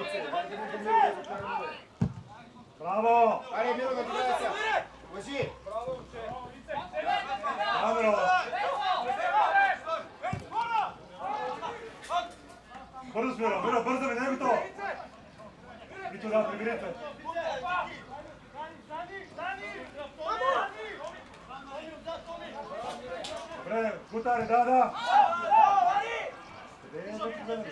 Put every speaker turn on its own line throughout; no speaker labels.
Браво!
Аре, Миро, надиграй се! Лъжи!
Браво! Бързо, Миро, бързо, не е готово! Вито, да, приберете! Добре, Гутари, да! Къде е да ти бъде?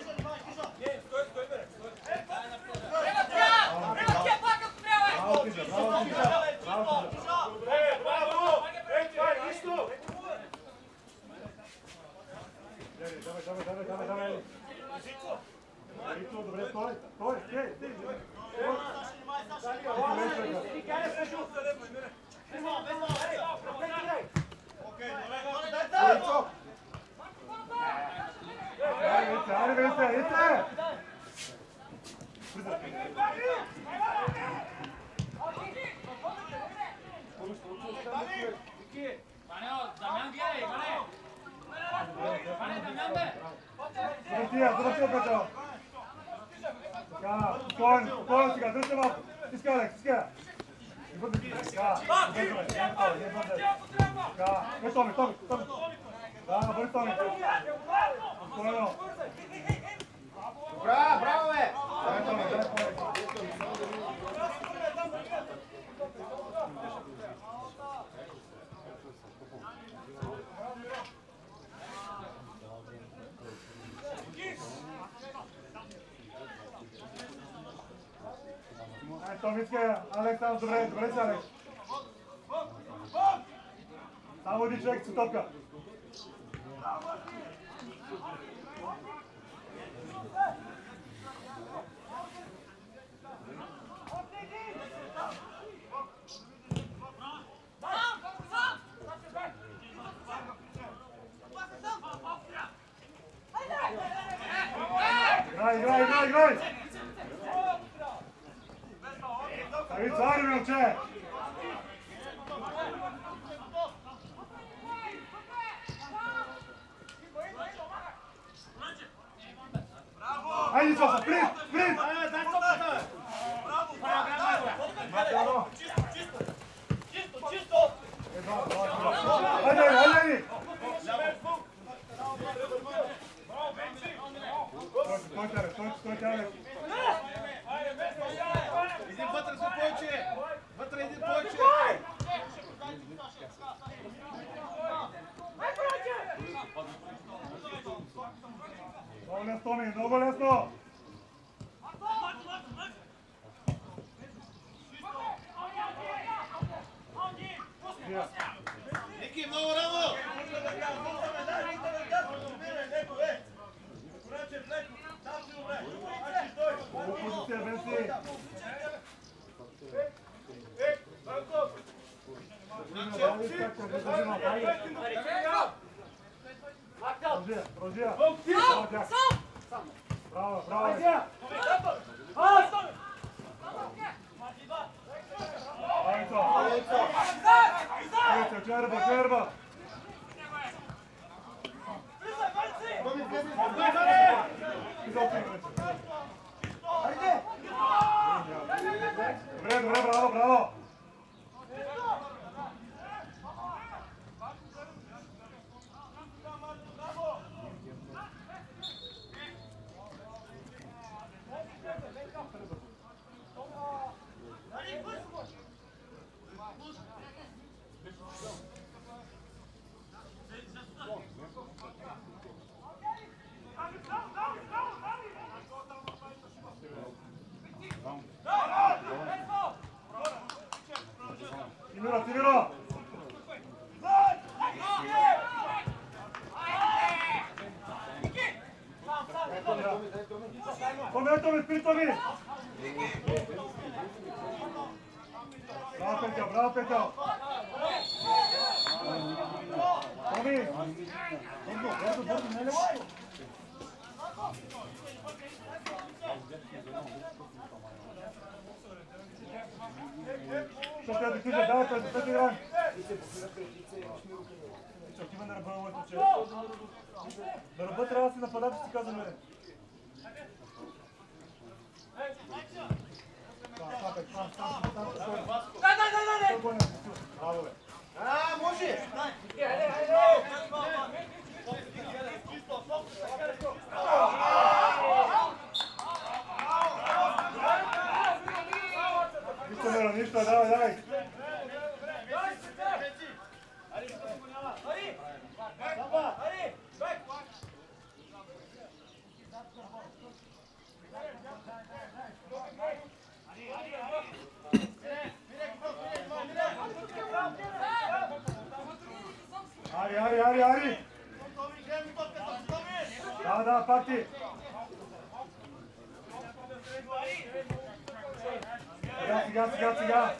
Давай. Рито, добре, стой. Айде!
Дамян гледай, Дамян бе!
Завъртия, Петър! Така, спокойно сега, дръжте малко! Иска, Алекс, иска! Не бъде, така, не бъде. Така, е, Томи! Да, бъде Томи! Спокойно!
Браво, бе!
Дай Томи! Томицка, Алекс, там, добре си, Алекс. Само един човек с топка. Играй! Ей, цари, момче! Айде, Соса, спринт! Чисто! Айде! Стой, Алекс!
Един вътре са повече! Вътре един повече!
Много лесно, Томи, много лесно!
Ники, много рано!
Позиция, Венци! Продължи! Браво! Черба! Добре, браво! Тимиро! Томи, спри, Томи! Браво, Петър! Томи! Бързо, не е лесно! Що трябва да кажа, давай, да играем! Отива на ръба, моето че. На ръба трябва да си нападат, че си каза мене. Камера, нищо, давай, давай. Ари! Да, пати! Сега!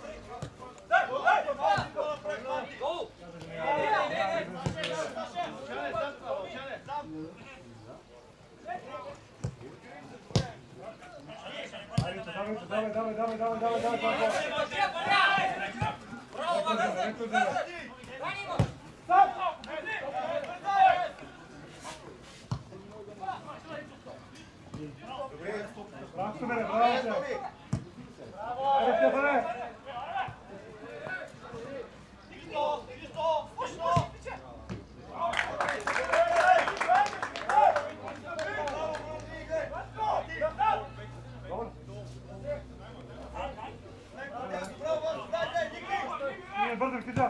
Бързо, киджа!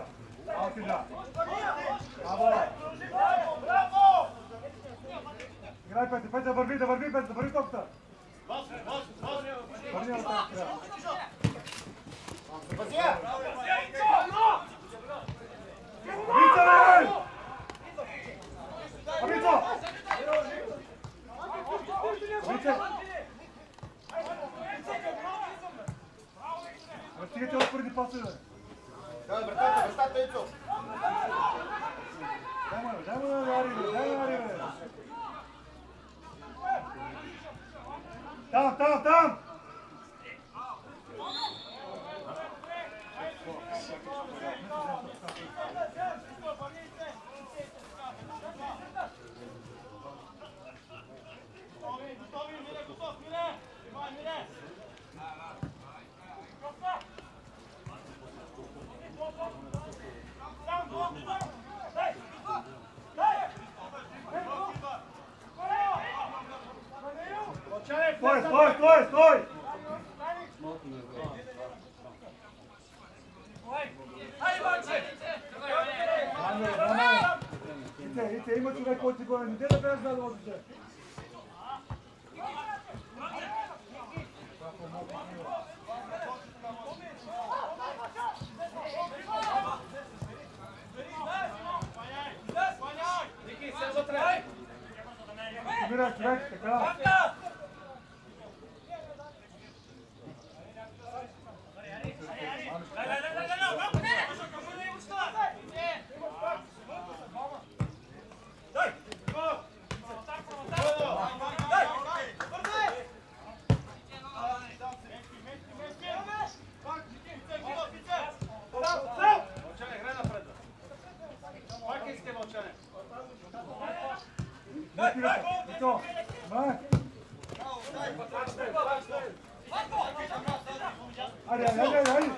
Играй, Петя, да върви топта! Върни на топта! Стигате отпреди паса, бе!
Давай, вратата, Ицо!
Дай му да Ари, бе! Там! Стой! Ите, има човек, който си го не да бе да можете. Мира, човек, така. Ари!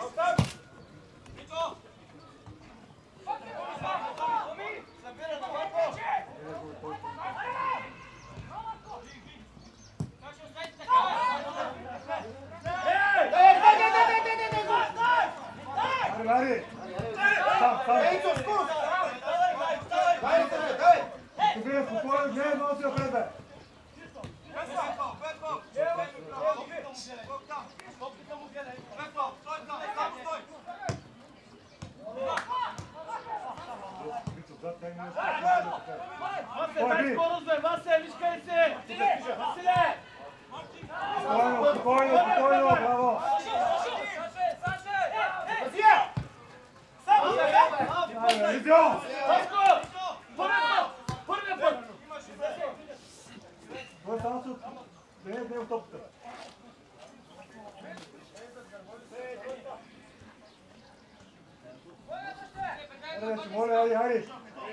Спокойно, не, носи напред, бе! Спокойно, браво! Идем! Той само се не е в топката. Моля, Ари!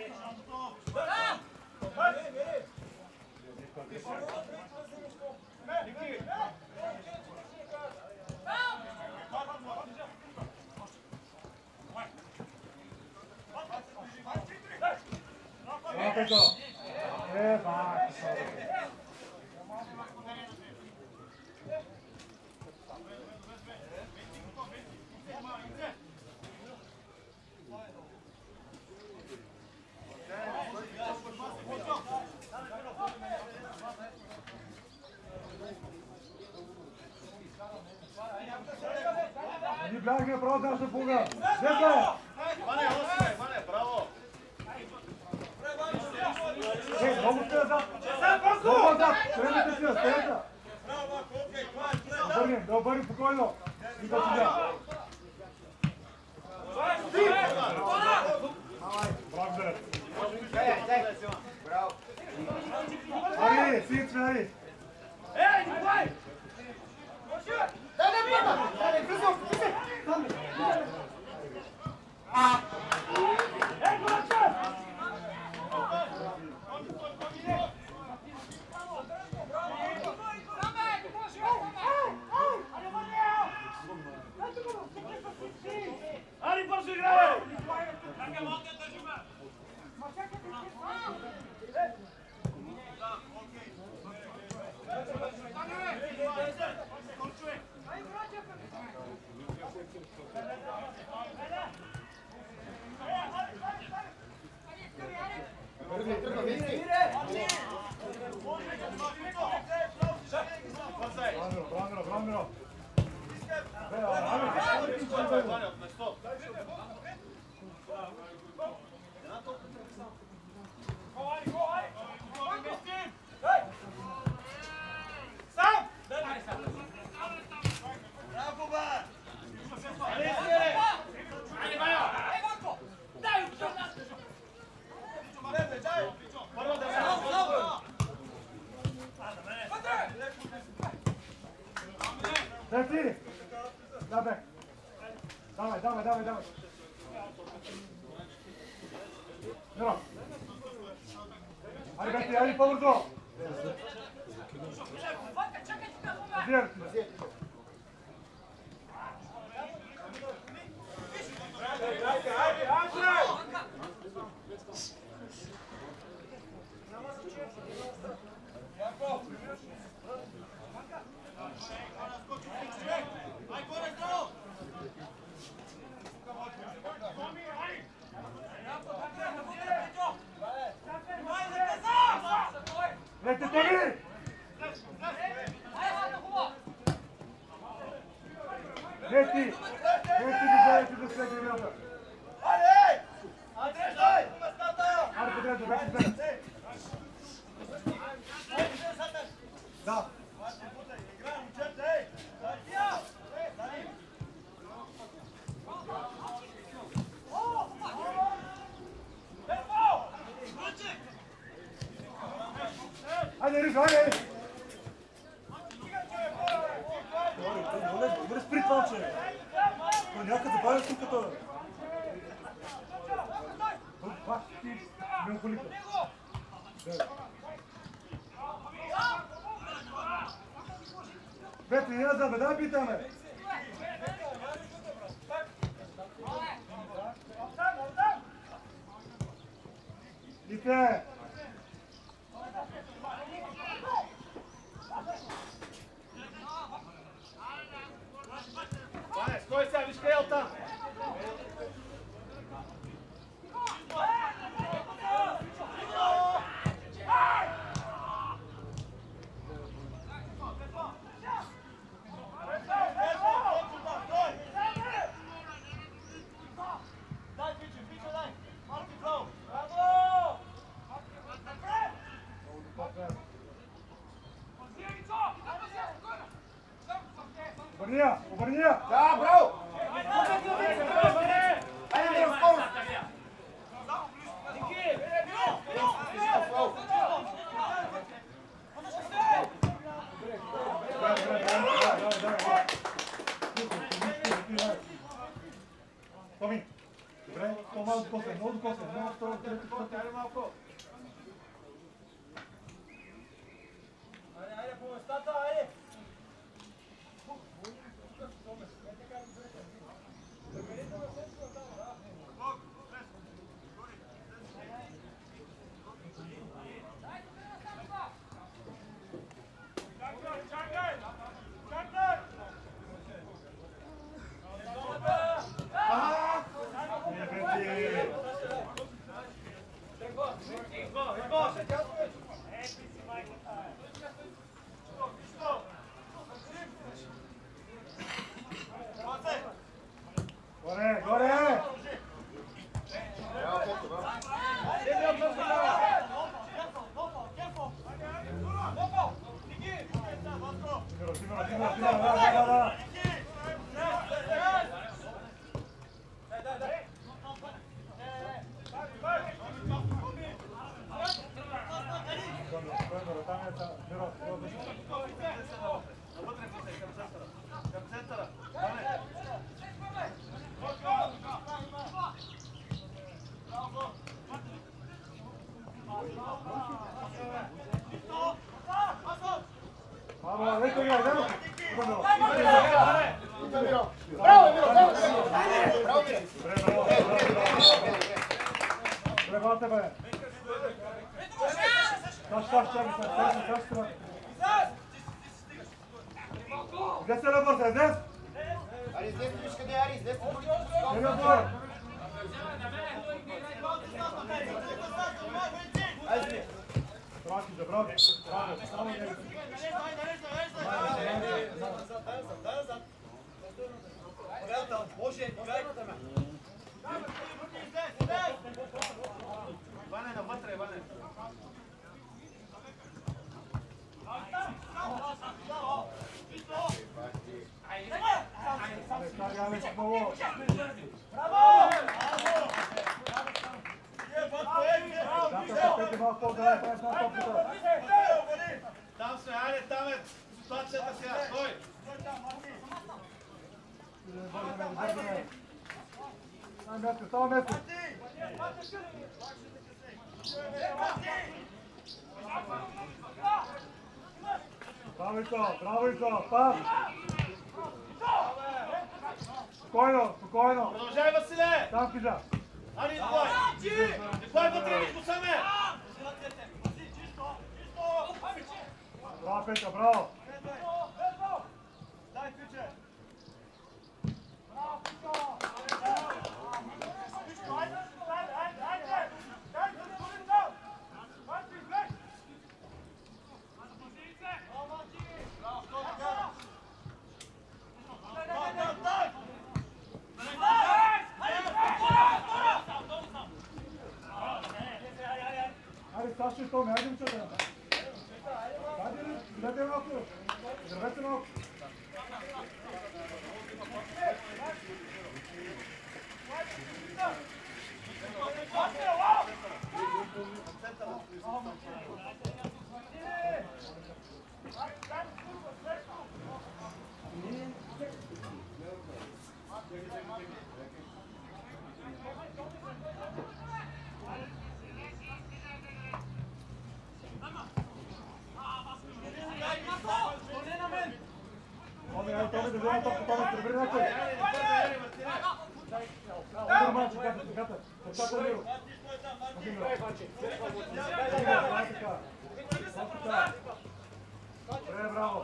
Пето! Бак! Ние бляхме право за нашата полга. Десна!
Ване, осме, Ване, браво!
Много сте назад! Много назад! Средните си, средните! Да обърнем спокойно! И да сега! Браво, Берет! Ари, сиц, ари!
Ей, Николай! Ари, бързо играй!
Браво!
Ване, от место.
Дети! Давай! Миро! Ари, Бети, ари, по-бързо! Лете, Тони! Лети! Лети да гледате да следва играта! Аре, подред, вече гледа! Да! Хайде, Рижо, хайде!
Не спри това, че някъде забавяш тук като...
Това ти мелколика. Петри, не назад, дай питаме! И те!
Ване, стой сега, виж къде е оттам.
Обърния!
Да, браво!
Томи! Добре, по-малко до косе, много до косе, много второ, трето, четвърто.
Айде, по местата, айде!
Bravo, lecco io, andiamo.
Bravo, bravo,
Prelevate bene. Taş sıra. Desene bak sen, des.
Aris, desne miška gdje Aris, desne
Geliyor doğru.
Ajde.
Bırak bize, bırak. Bravo, tamam gel.
Ivane, навътре, Иване.
Alex, bravo. Пети малко по-отдалеч, малко по-отдалеч.
Там сме, айде, там е ситуацията сега, стой!
Става место. Браво, Ицо, пас! Спокойно, спокойно!
Продължай, Василе!
Там кижа!
Ани, Николай! Николай, вътре, Нико, саме!
Браво, Петя, браво! Хайде, Сашо и Томи, хайде момчета! Хайде, гледайте малко! Дървете малко! Томи, да взема топка, Томи, прибери някой! Удар малко, чаката, чаката Миро! Добре, браво!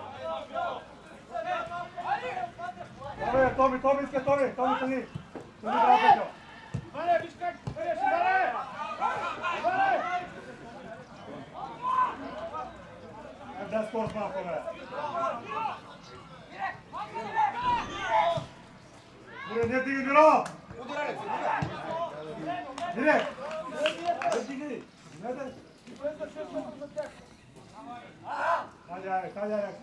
Томи, иска Томи, тъни! Браво, Петьо!
Валя, виж как бъдеш, Валя!
Дай скорост малко, бе! Добре, не дигай, Миро! Дире! Не дигай! Не дай! Хайде, Алекс, хайде, Алекс!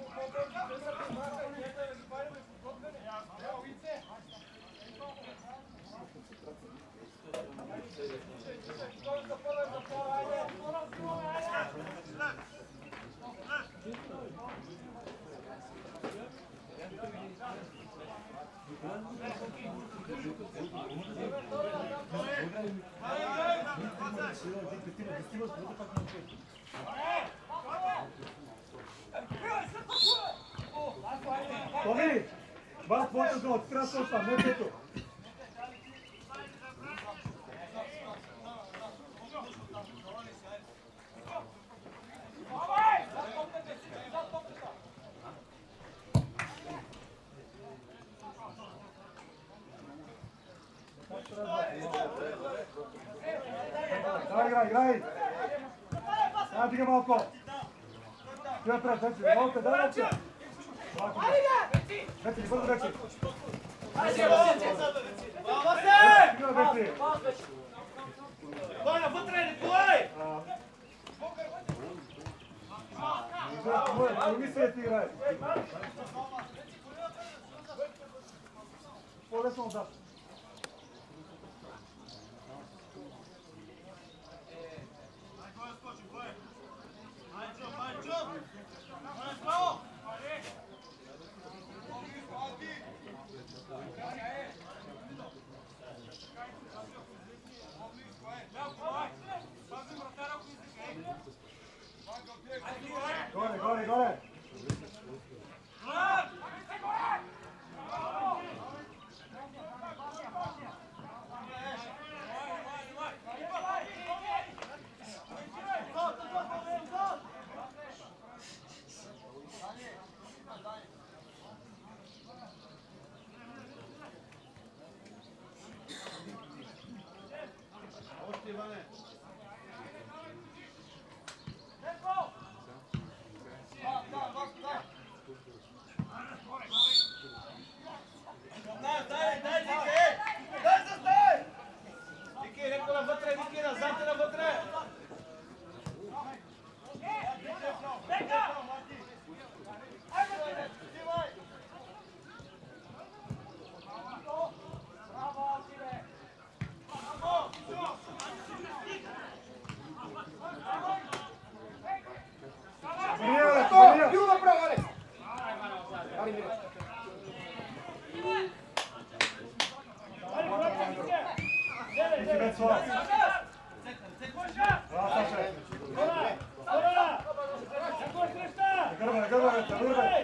Томи! Това е твоята зона, ти трябва да се остан, не Пето! Играй! Дай, дига малко! Ти напред, вече, молите, дай вече! Вече, бързо вече! Стига вече!
Николай, навътре, Николай!
Не мисля да ти играе! По-лесно отдаш! Браво, Саше! Гърбане, тренирай!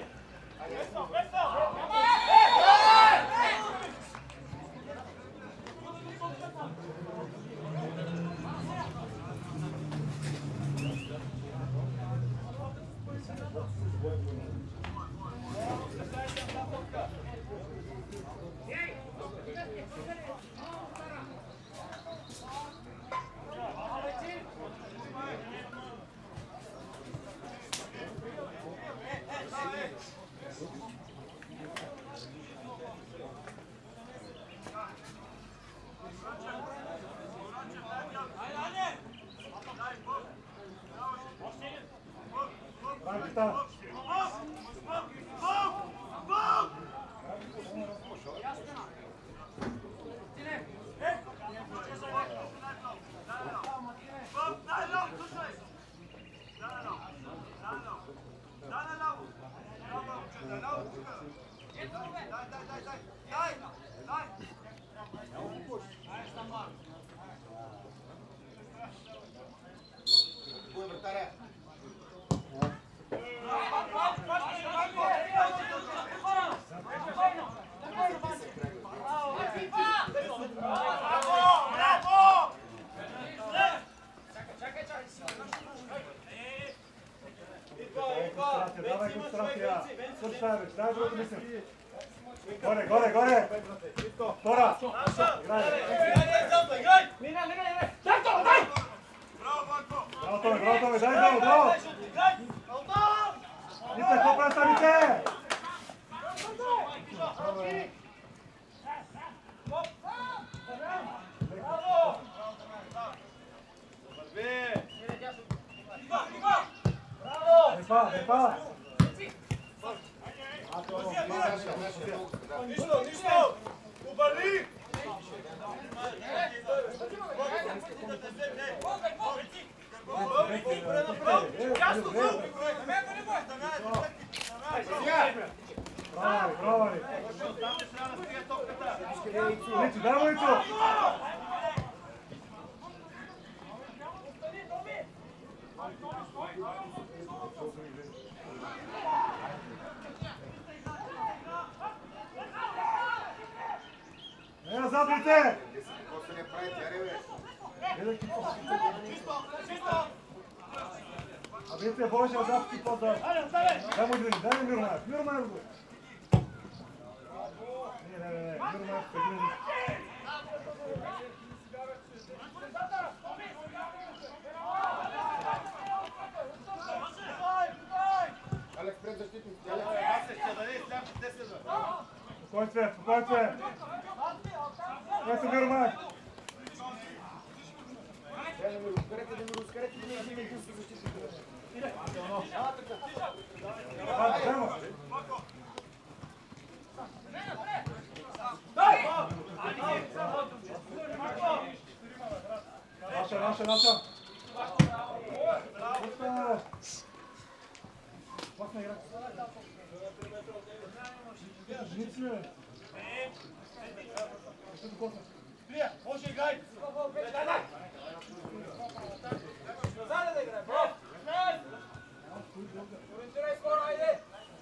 Давай концентрация! Свършай, бе! Дай другото мисля! Горе, горе, горе! Тора! Играй! Браво, Томе, браво, Томе! Дай, браво, браво! Нице, какво прави са, Нице? Непа!
Нищо! Обърни!
Браво! Лицо, дай му лицо! Не назад, лице! Абе, лице, повече назад, ти по-да. Дай му един, дай му Миромаев, Миромаев го! Не, Миромаев, един.
Алекс, пред защитник.
Спокойствие! Не се Миромаев! Наша! Плахна игра. Женици ли, бе?
Прия, може играй!
Назад да играй, бро! Ориентирай скоро, айде!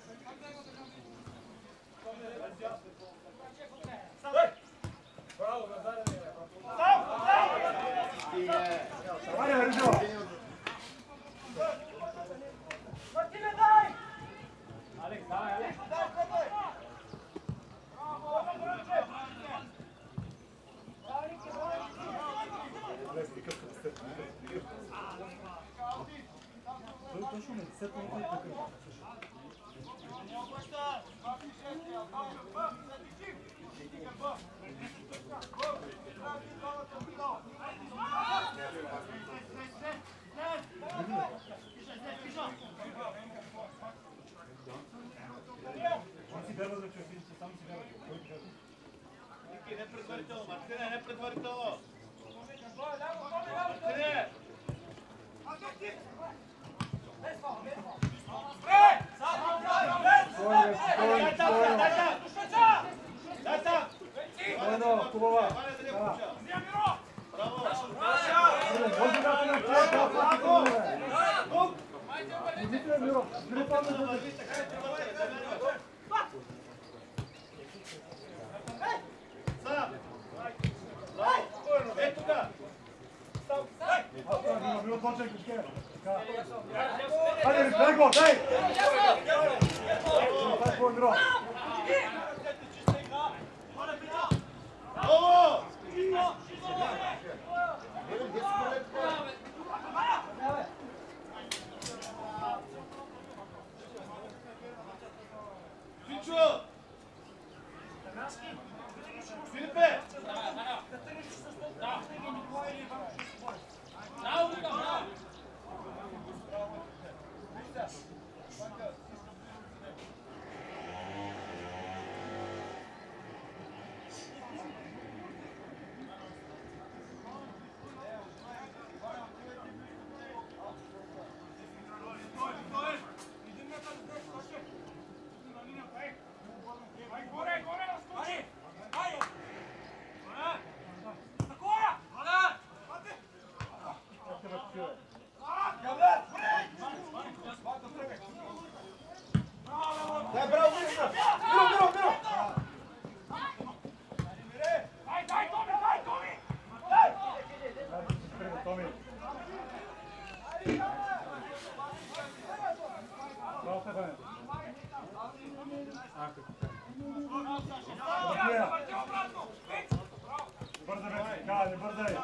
Браво, назад да играй!
Айде, Рижо!
Мартине, дай! Алекс, давай, Алекс!
Точно на 10 минути такъв.
Не предварително, Мартине, не предварително! Мартине!
Хубава!
Браво!
Bilo toček, iskaj. Ajde, daj go, daj! Daj go, Andro.
Ovo! Fiču! Filipe!
Daj, bravo, Miro! Miro!
Tomi. Bravo, Stefane. Бързай, бе, Галя, бързай.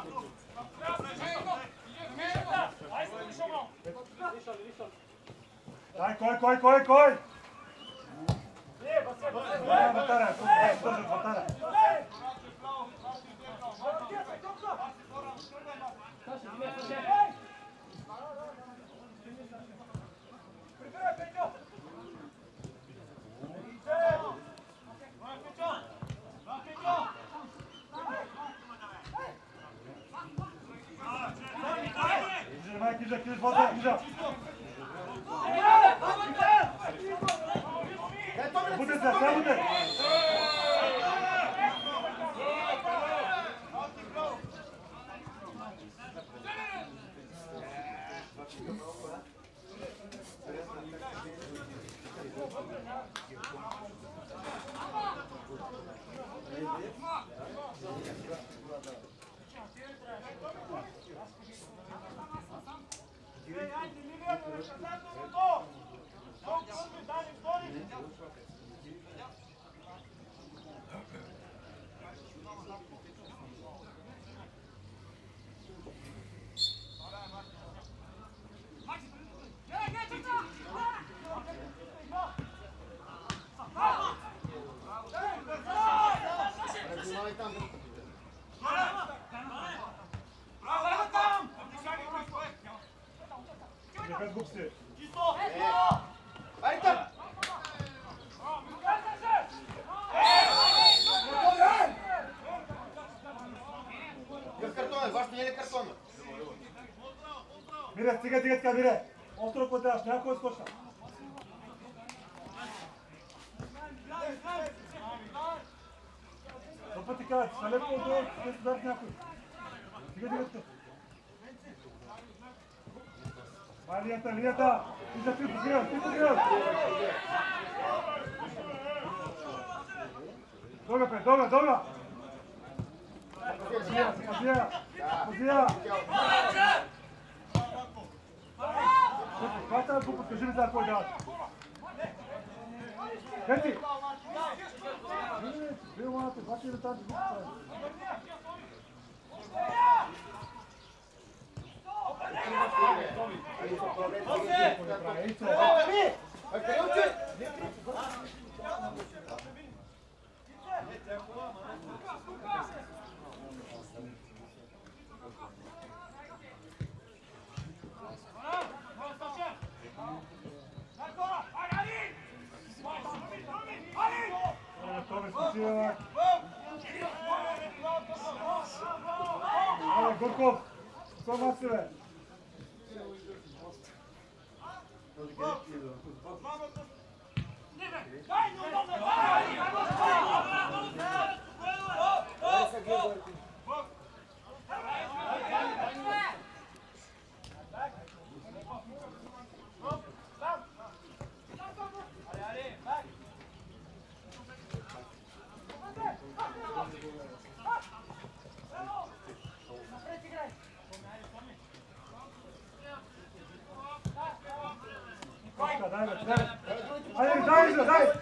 Дай, кой? Вратаря, бързай, вратаря. Кижа, вода, кижа. Буде се, сега буде. Без глупости.
Айде там! Без картона, вашето не е ли картона?
Мире, стига така, Мире. Остро подаваш, някой скочна. Два пъти казват, свалят по-долу, ще се дарят някой. Стига. Лията! И за ти подгрел! Дога! Позия! Това става глупо, кажи ми това, кой дават. Кети! Вие ланата, бачи ли тази глупо? Горков, что масове? Дай, бе, дай. Айде, дай, дай, дай.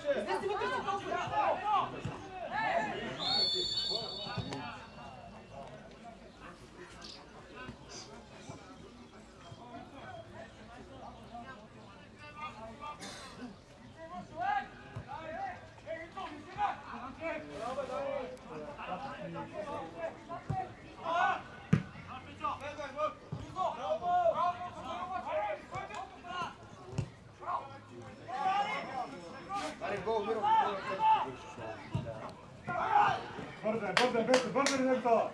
Бързай, Немцова!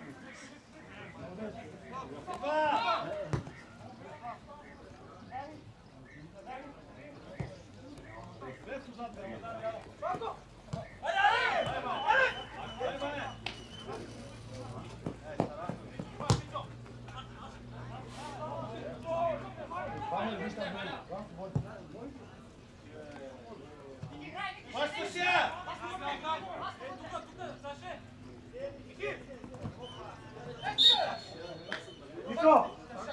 Нико!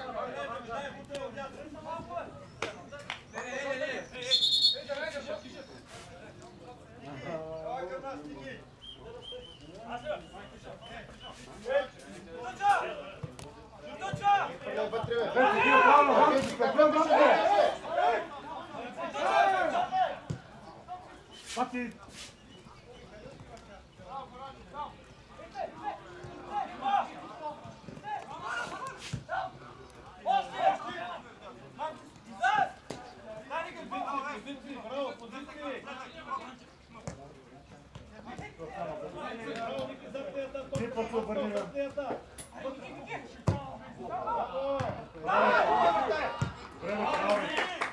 Пати! Ти пътно върни. Време, прави.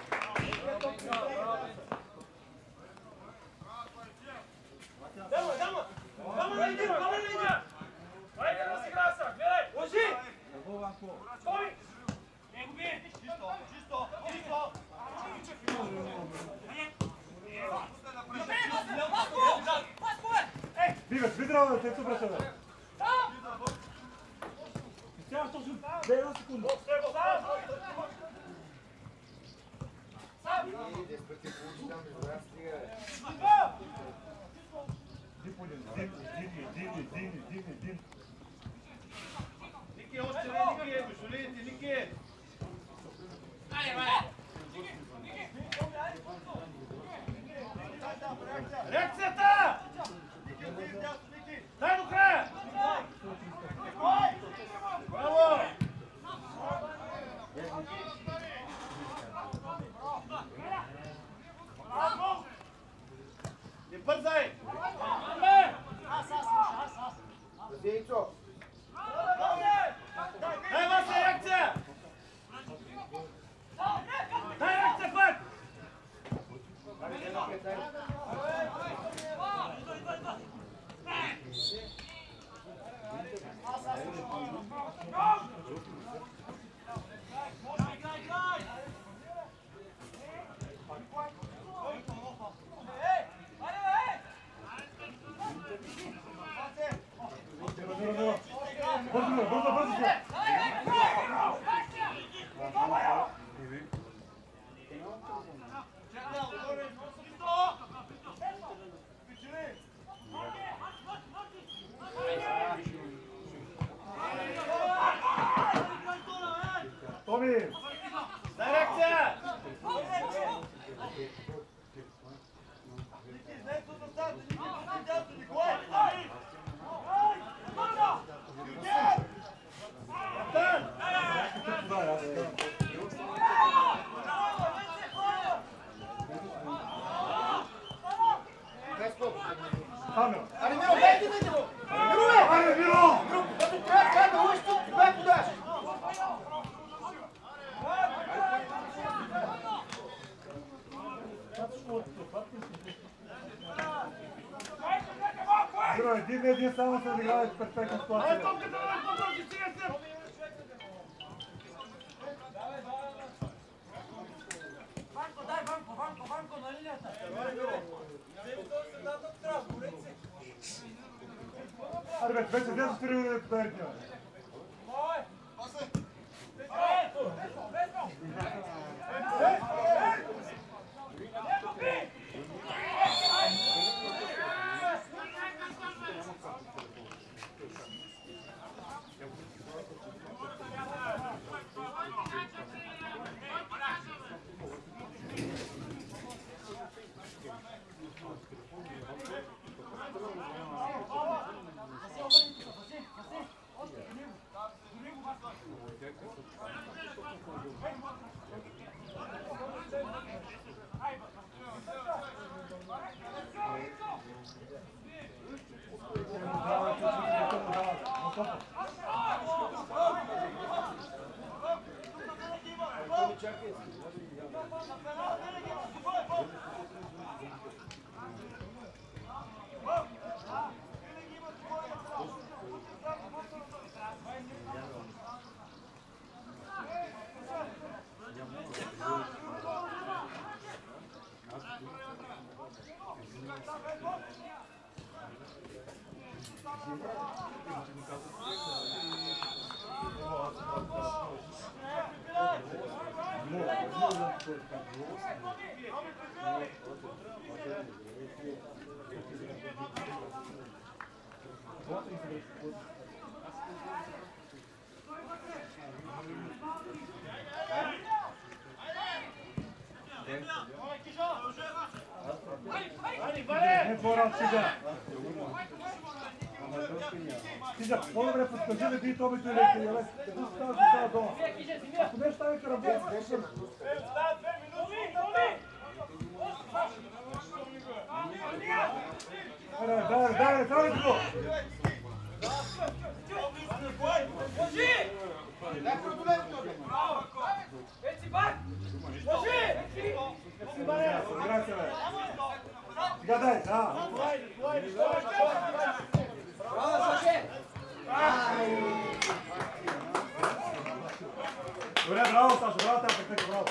Биваш, ви трябва да те се връща, бе. Сега точно 1 секунда. Дим.
Ники, още не, Ники, дошолите, Ники! Реакцията! Дай до края! Браво! Не бързай! Дай Вася реакция! Дай реакция пак!
Бързо! Томи!
Дай реакция!
Аре, Миро, дайте да го! Миро, бе!
Аре, Миро!
Като трябва да лъжи тук, бе, подаш!
Миро, един само се изиграва в перфектна ситуация.
Ай, топката да подължи, стига се!
Ванко, на линията!
Аре, вече 10 минути да подарите. Не по-рано сега. Сега, по-добре подскажи да би тобито или еле. Къде става за това дома? Ако не стане карабон, дай, го! Сега дай, да. Добре, браво, Сашо, браво там, пекнете, браво.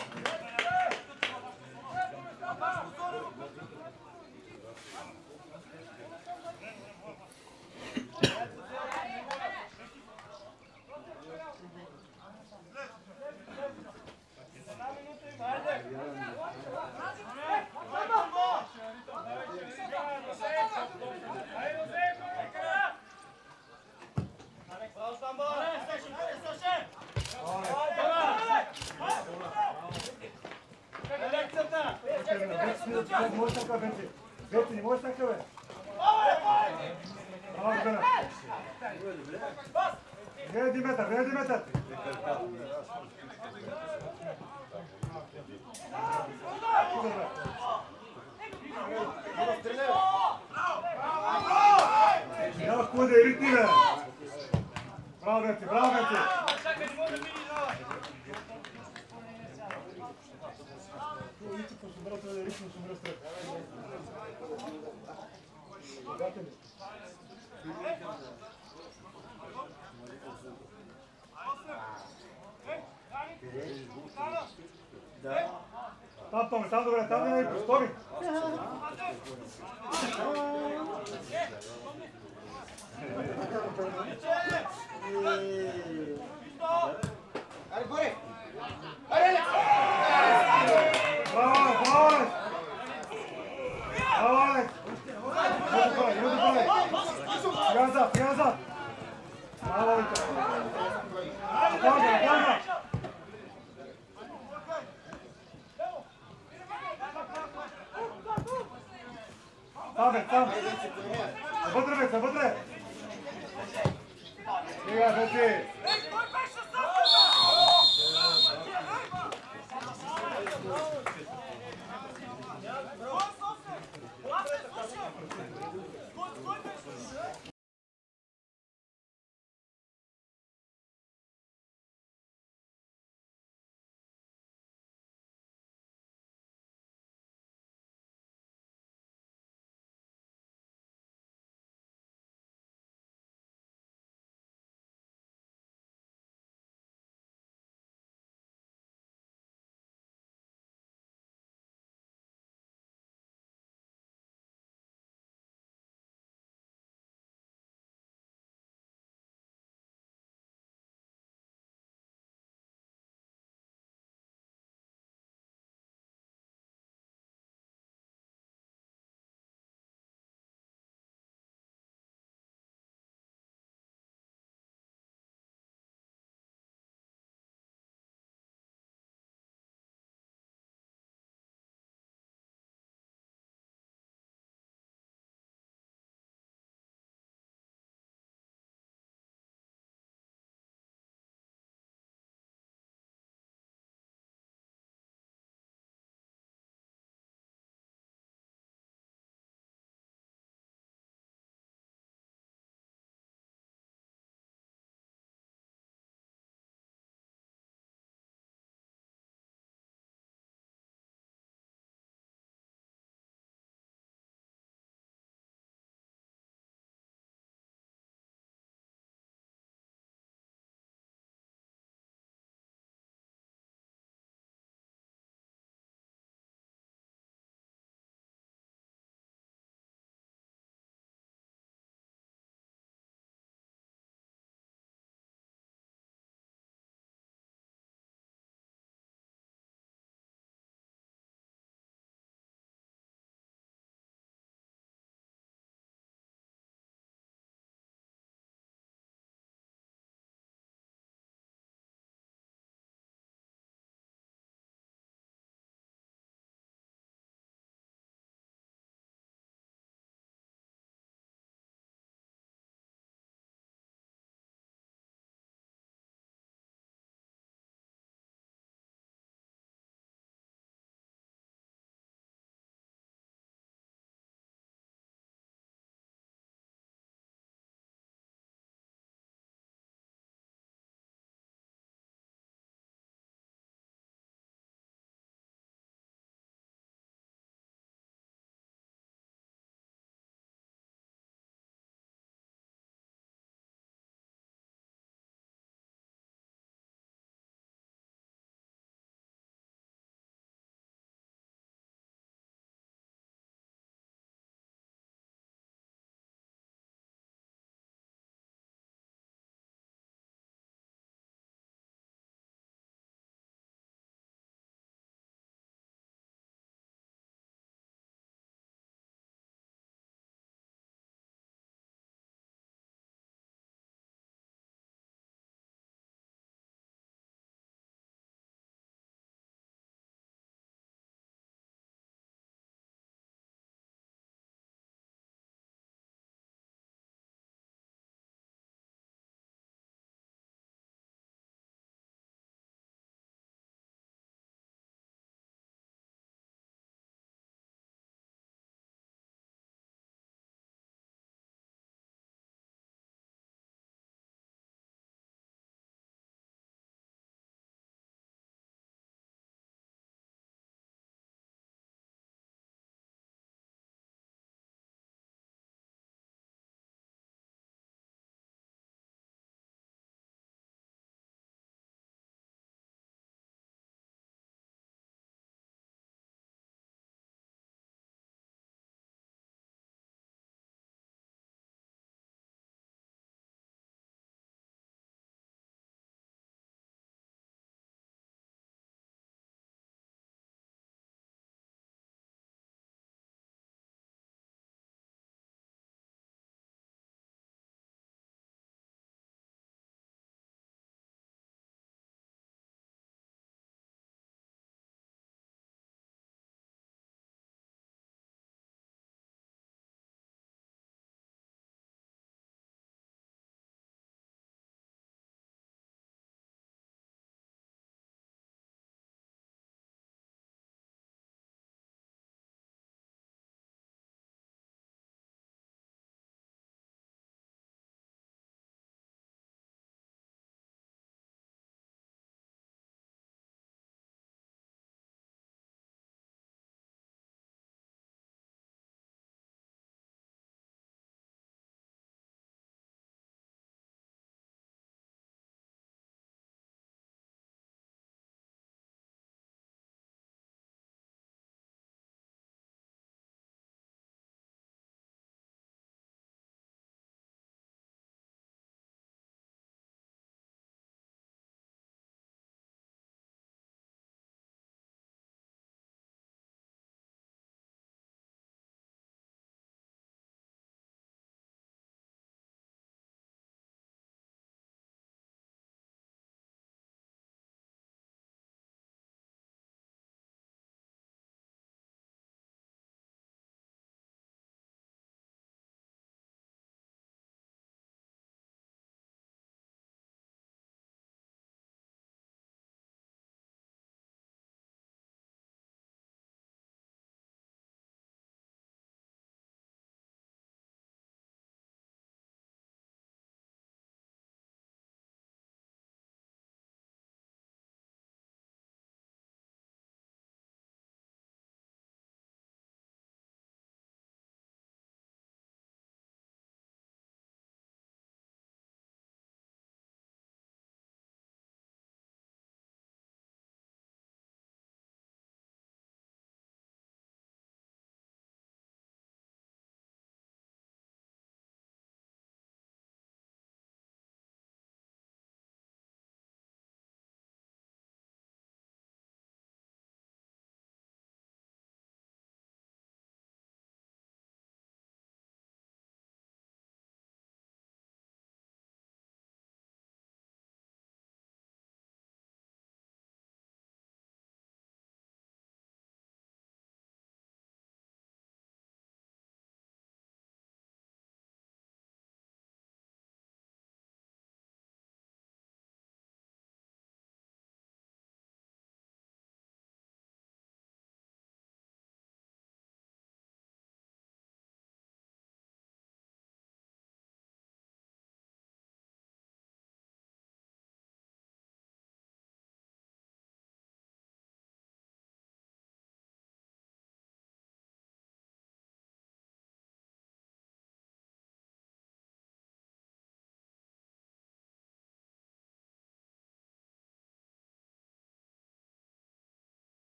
Не можеш така, Бенци. Бенци, не можеш така, бе. Браво, Бена. Не е Димитър, не е Димитър. Няма какво да е ритни, бе. Браво, Бенци, браво, Бенци. Брато да ритно съм ръстрет. Там, Томи, там добре, там не е пус, Томи.
Аре, горе! Аре, Алекс!
Браво, браво! Браво, Алекс! Иду прави! Сега назад, сега назад! Браво, Виктор! Отварга! Там е, там! Вътре, вътре! Сега, Бенци!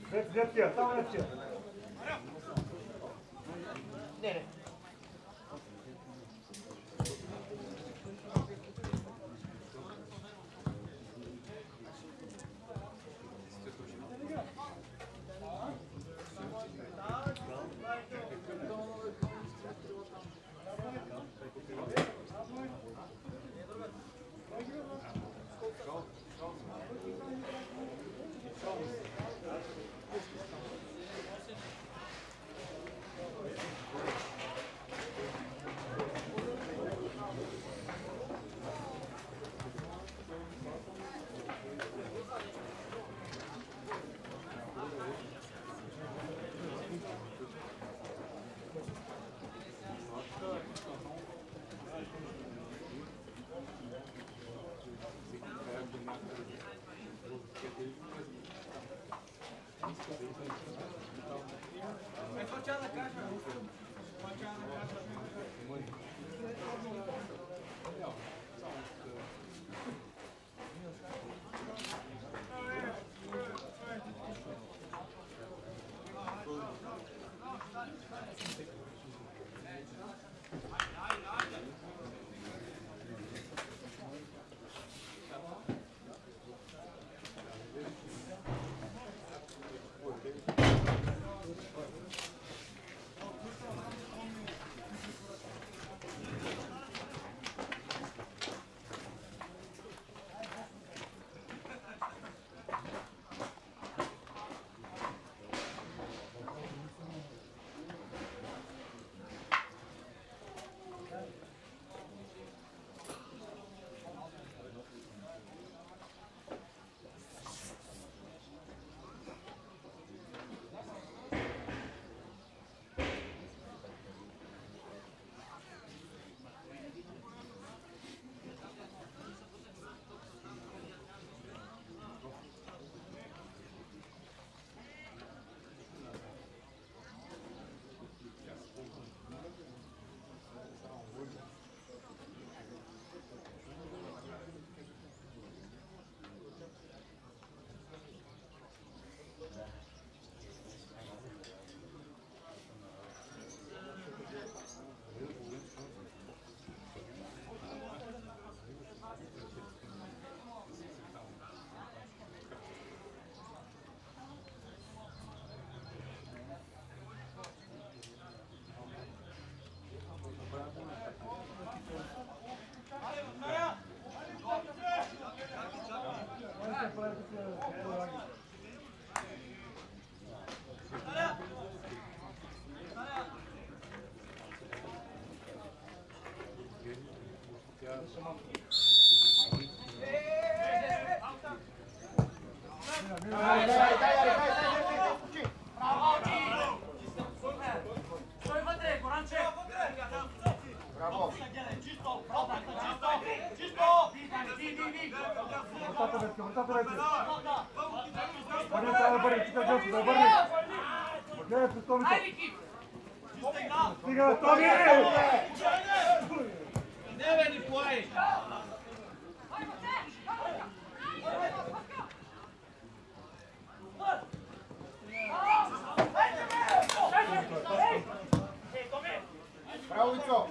Детския, само детския.
Не. Bravo, Ico!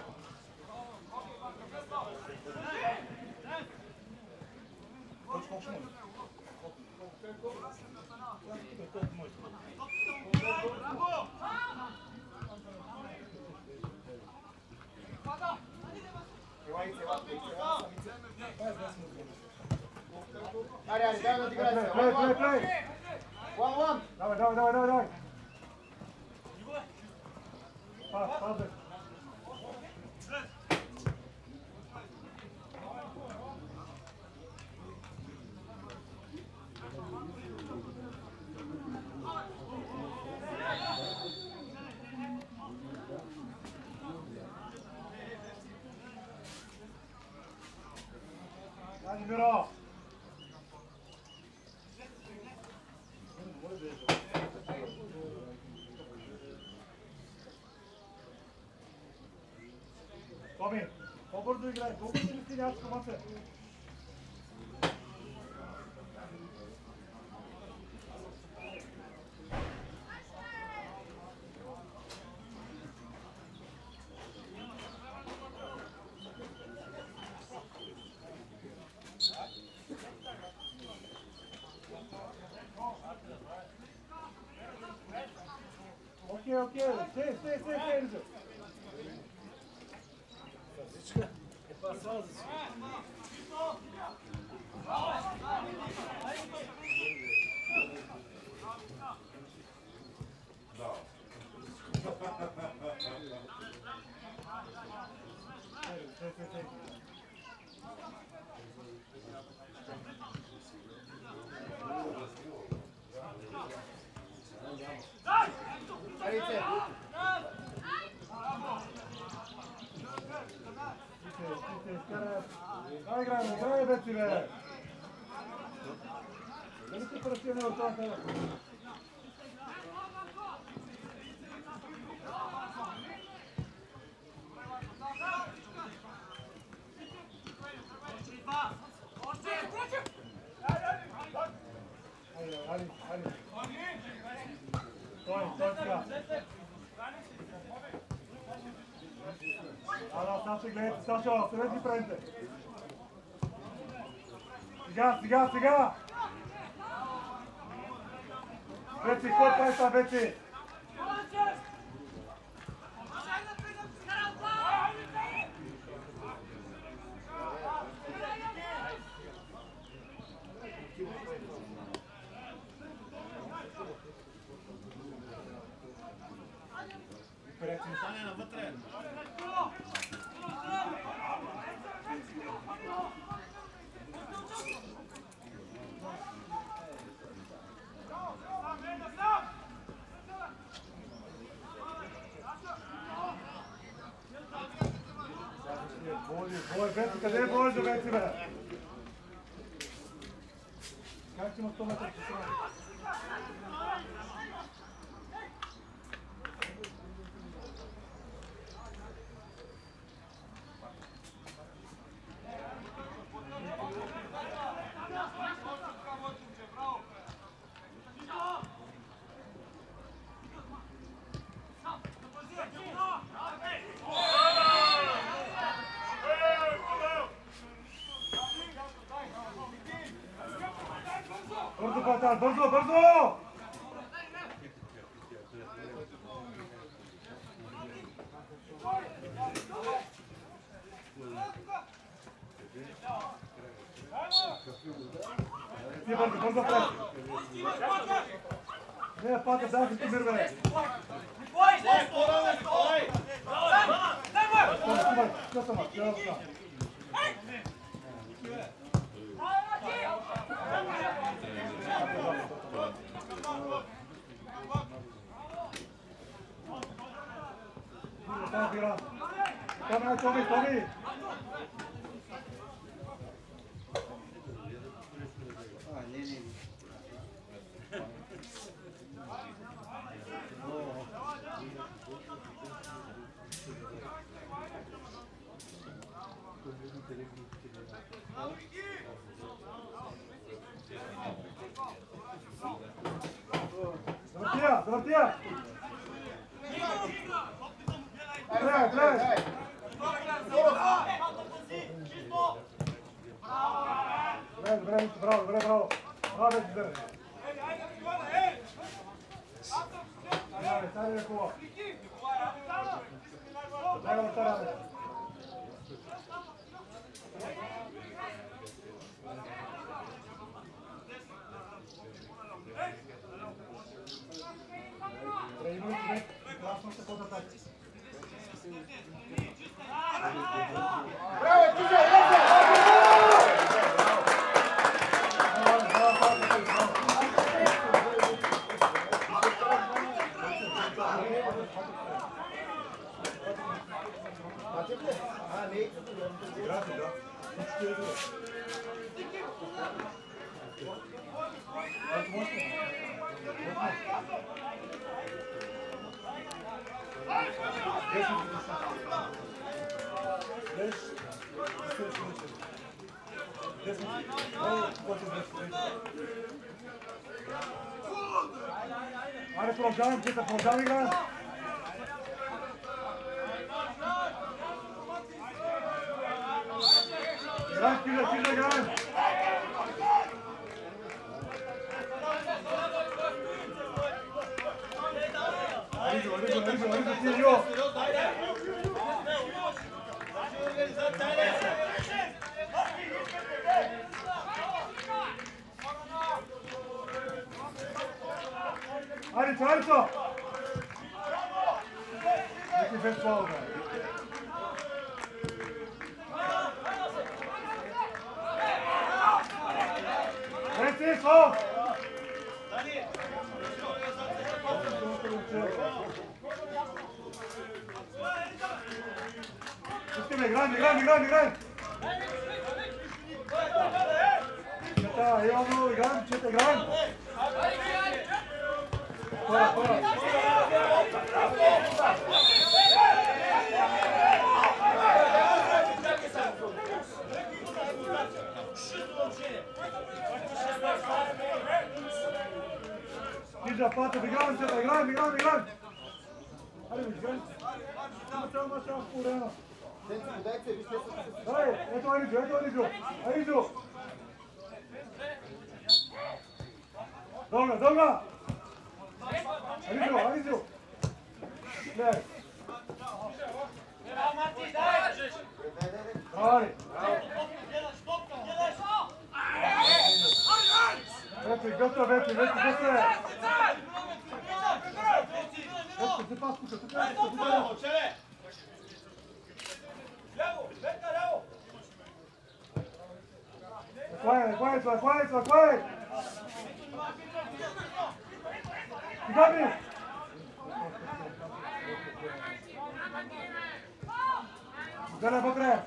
Ари, дай да ти играй. One.
Давай. Пас. Миро! Томи, по-бързо играй, по-бързо ли си нямаш комаса? окей. Стей, Елиза.
É passar os...
Играй, бе, бе! Дали се пръщи от това тела? Айде. Той сега. Сашо, гледайте, Сашо, съвети пренте. Сега! Беци, кой прави това, Беци?
Стане навътре.
Бой, Беци, къде е бой за Беци, бе? Как ще има 100 метра? Бързо, Патар, бързо! Ти бързо, пред! Не, Патар, дай си мир, бе! Томи! Завъртия! Гледай! Добре, браво! Браво, бе, Дидър! Стане хубаво! Дай го стара, бе! Класно се по-датак.
Браво, Тиже,
Айде, продължавам, Кита, продължавам играем. Играем. ti, io. Arico! Neki bez faula. Reci, faul! Pustite, grandi! Četa, imamo, grandi! Fora! Niža pata, igram, Četa, igram! Ajde, igram! Mačao, pureno! Daj, eto Ariđu! Dobra! Ariđu! Gledaj! Bravo! Veti, gotovo je! Veti, se pas kuća, se Quiet! Gabi! Gana pokraj!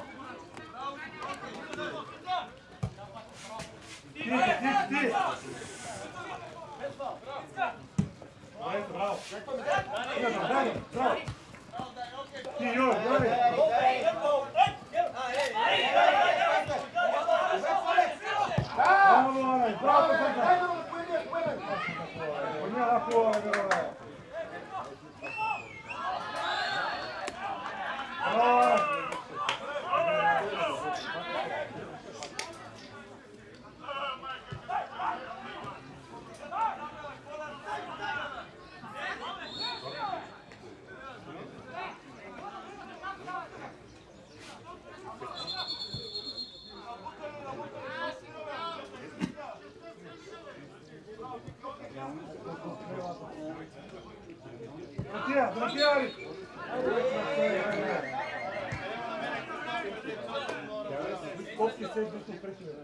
Ti! Bravo! Bravo! Ti, Joj! Bravo! Pogniela fuori, però! Brachiari! Popki se idu prećuje.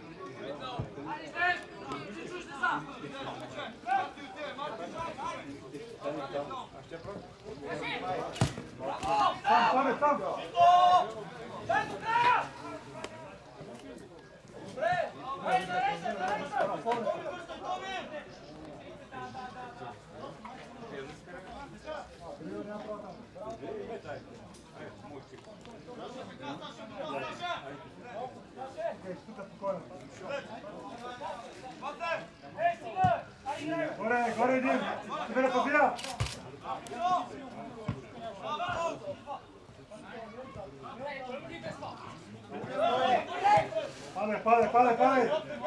Sam! Gore, idem! Ti bene pozira! Pale!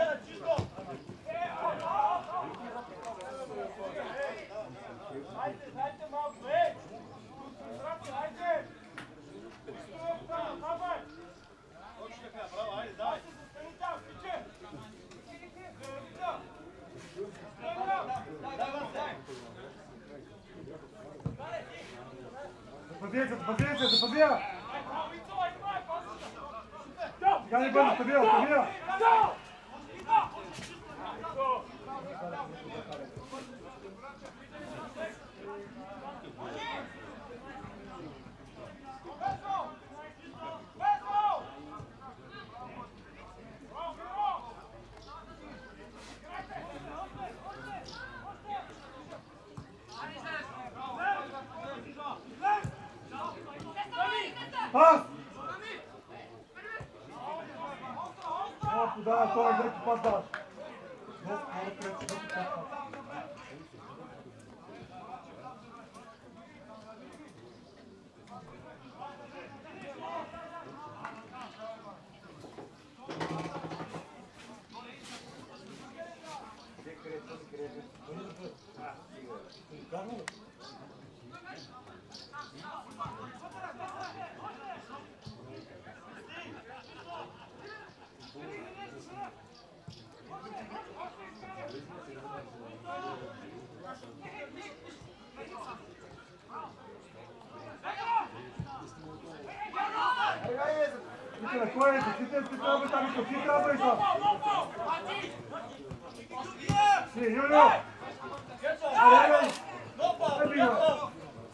Zabija! Gani brzo, zabija! Pas! Da, to je neki pas daš. Спокойно, ти трябва там и ти трябва и това. Си, Юлио! Аре, еби го!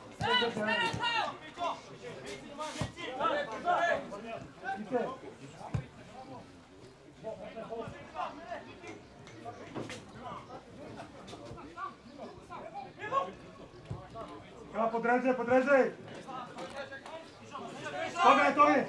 Ите! Подрежай, подрежай! Томи, Томи!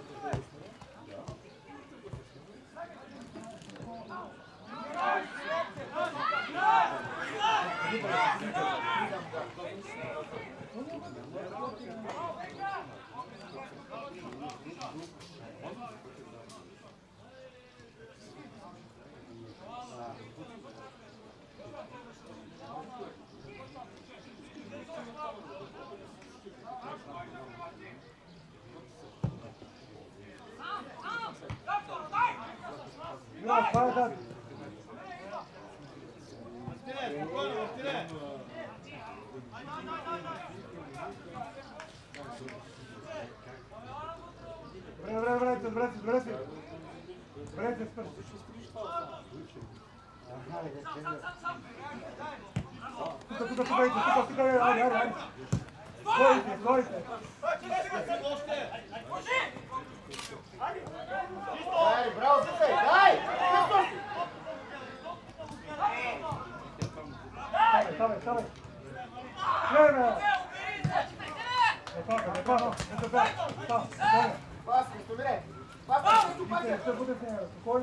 Vai,
Bravo, dai!
Давай. Лево! Не пака, там,
Паски, стомире! Паски, паски!
ще буде с нея, спокойно.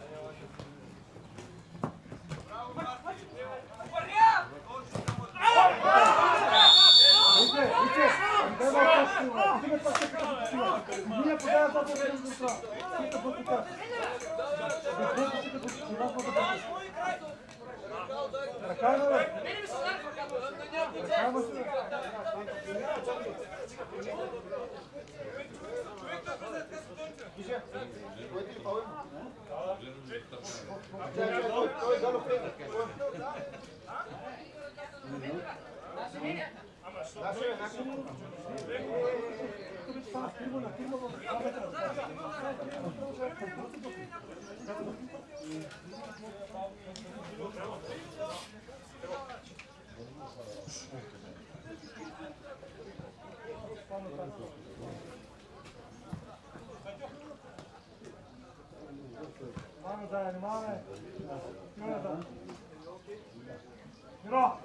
Вите, ние подаем това това. Ръкайно, бе! Ръкайно си, бе!
Вижте, кой ти павим? Той дало пред.
Маме, дай, маме! Миро!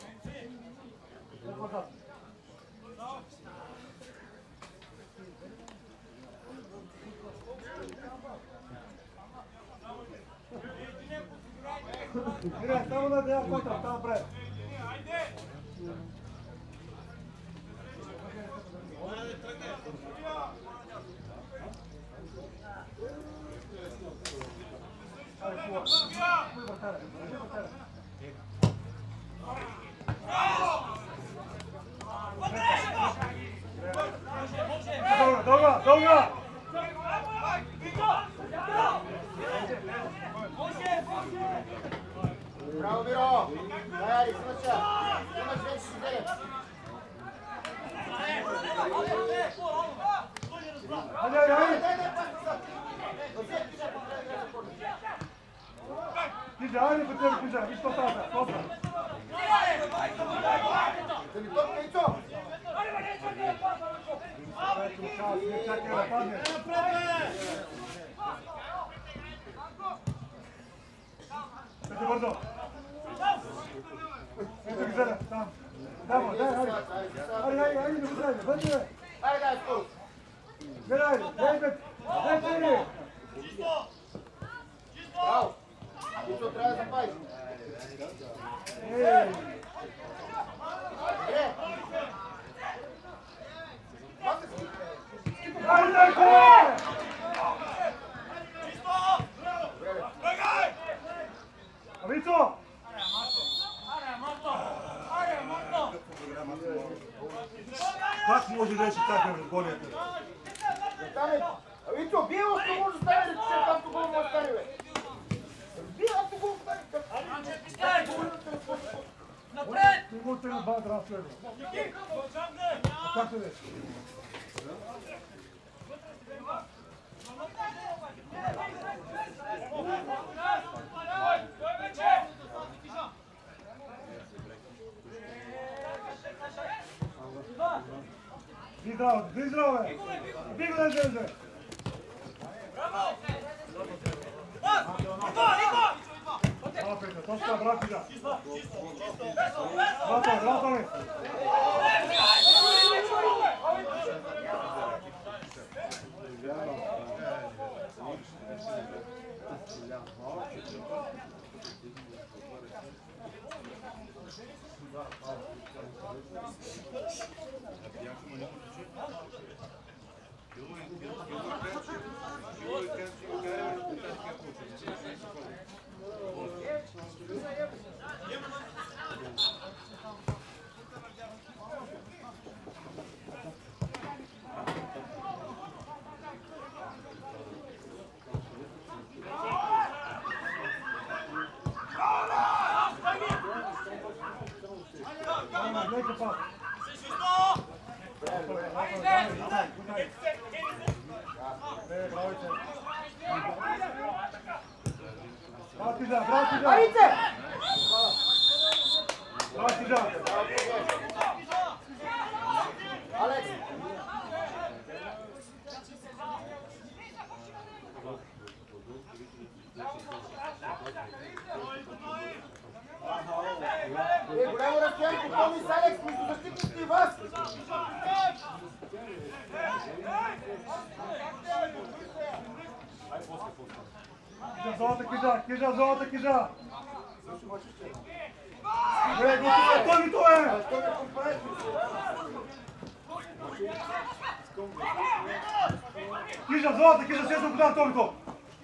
Мире, само да дea контра, там пред. Долго!
Браво, Миро! Дай, Ари, смъча! Имаш вече си взере!
Айде, потреби, Кижа, виж какво става, косва.
Да ми топка и цо!
Чакай да падне. Ето бързо. Ето ги зеле, там. Давай, айде. Айде, да го зеле, бъде, бе.
Айде, дай, скоро!
Гледай, айде, дай, бе.
Браво! Ито трябва да запази.
Ей! Айде, дай, Авицо! Как може да е така голията?
Ито, бие автогол стане, че автогол му остане, бе! Бие автогол стане!
Напред!
Ти му те на два трансфера. Как се деш? Държи здраво, държи здраво, бе! Бий го, държи! Браво, Петя, точно, браво, Петя! Браво, Томи!
Aici! Alex! Е, голямо разстояние, Томи с Алекс, между защитниците и вас!
Кижа, золота, кижа! Бе, готова, Томи, това е! Кижа, золота, кижа, се съм Томито!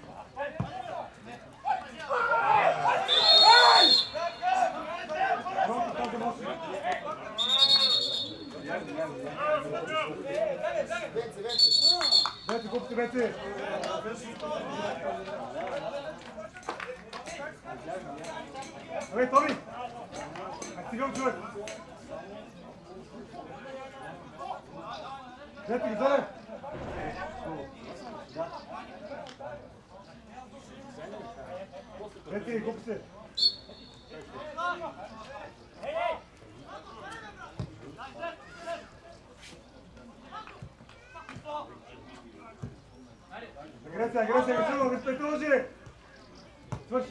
Вече, купите, вече! Абе, Томи! Активирам човек! Вече ги заре! Вече, купите! Агресия, агресия, агресия, респектуваше! Свърши!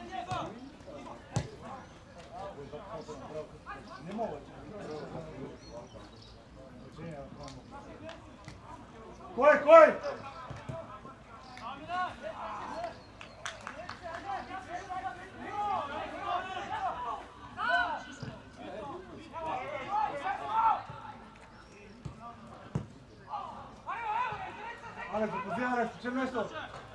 Не мога. Кой? Алекс, запази, Алекс, чем нещо?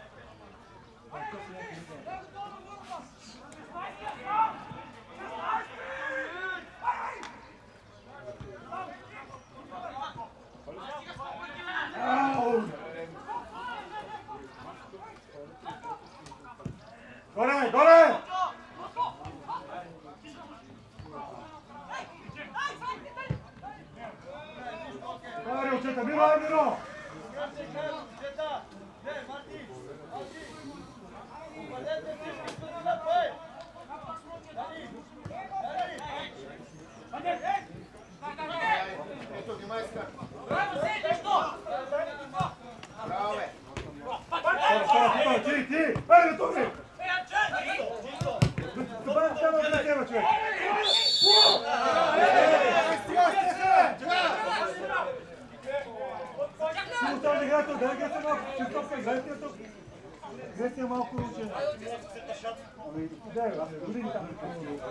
Горе! Горе, очета, Миро!
Ето, внимай сега!
Стара, ти! Айде, Томи! Това няма да тема, човек! Ти остава да играе тук, дай греция малко, чистопка, играйте тук. Греция малко, че... Дай, дори ни там.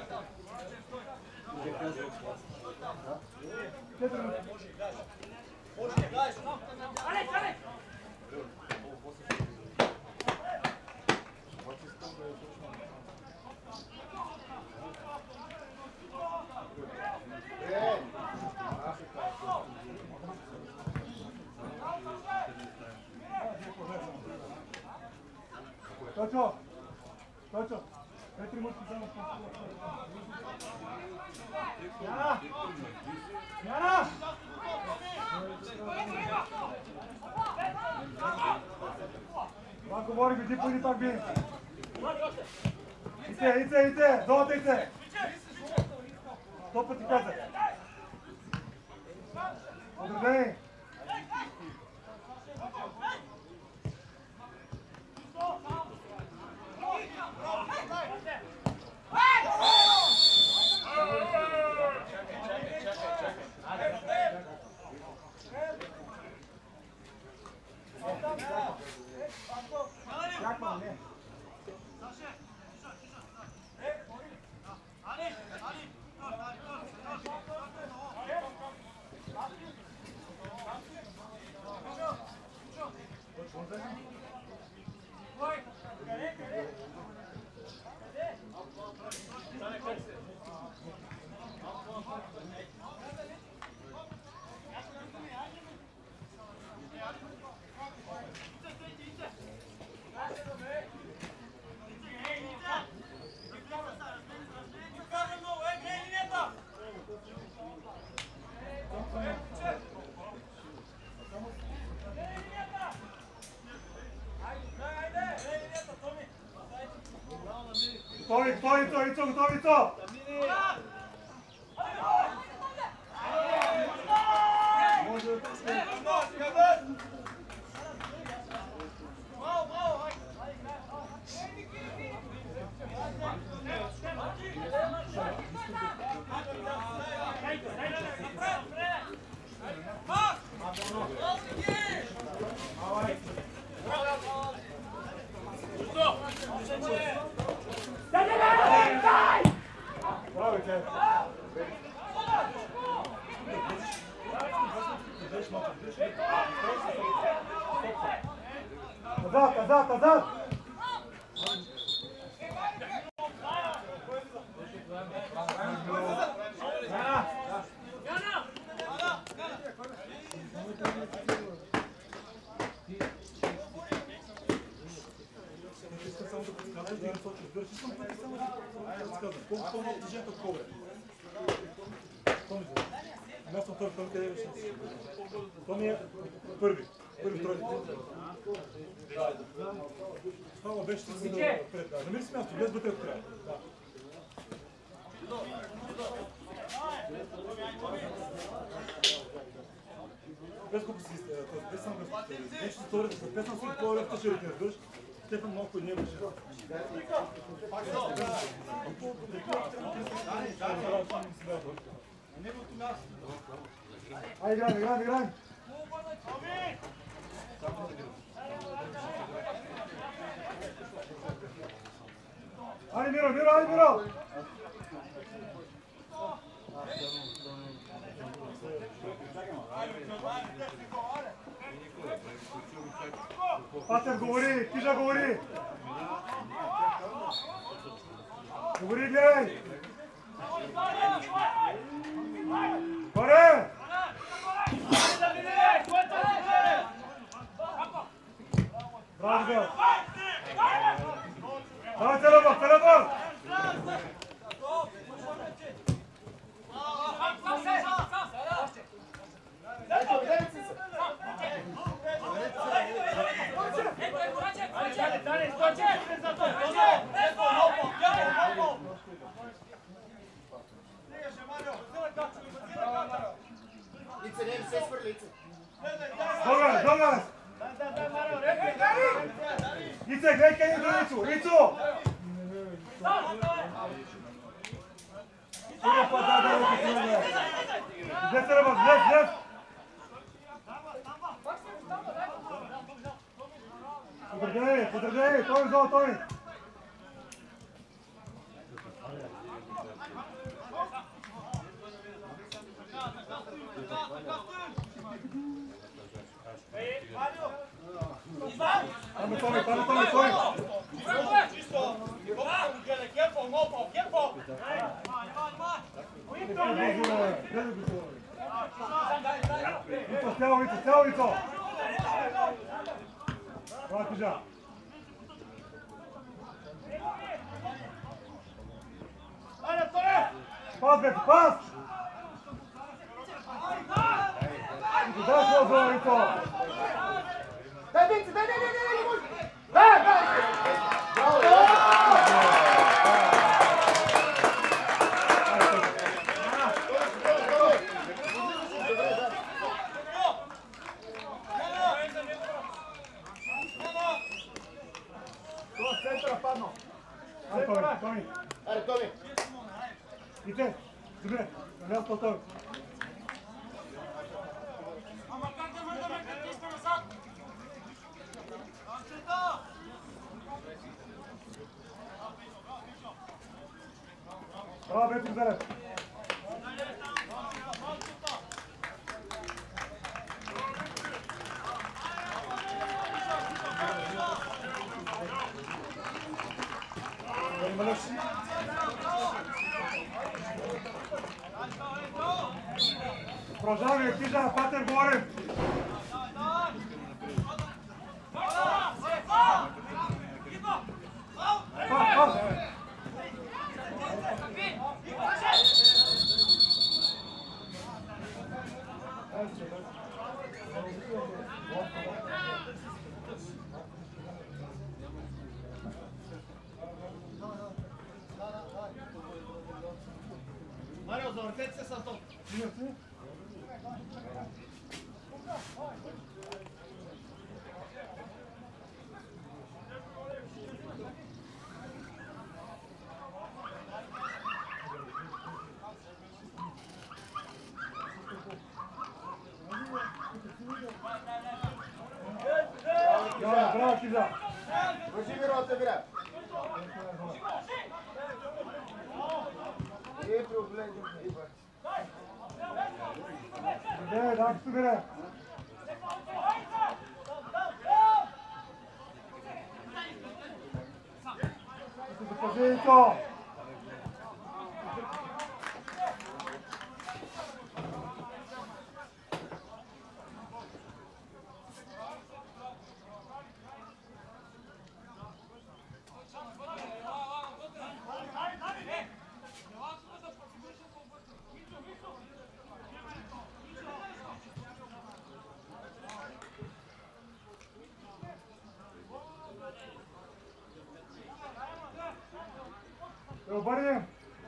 Точно. Петри му си само Яна! Това говори, биди пъди пак би. Ице! Долата ице! 100 пъти казах. Подредени! Ico, gotovo, Ico! Može da te Bravo, te. Назад! Томи е първи, втори. Това беше си пред. Намери си място, влез вътре в края. Без колко си без само без нещо втори, без само си по-лев ще ръки, разбираш? Стефан малко не беше. Айде, играй! Айде, Миро! Патер, говори! Кижа, говори! Говори, гледай! Горе! Браво, Гал! Давай, телефон! Dogas! Ice, gledaj kaj je do Ricu! Pa da, gdje se reba, gled! Podržaj, Tomi! Tomi! Стяво! Bravo, Kıca. Pas, Beto, pas! Daj to zove to!
Daj, Daj! Tomi!
Ide, добре, наляв по-тови. Браво, Бето, Зарев. Продължаваме, Кижа, Патер, говорим.
Марио, завъртете се с Антон.
Синя си? Браво, Киза!
Вържи вирота, бира. Проблем.
Добре, да, собере. Запази то. Обърнем!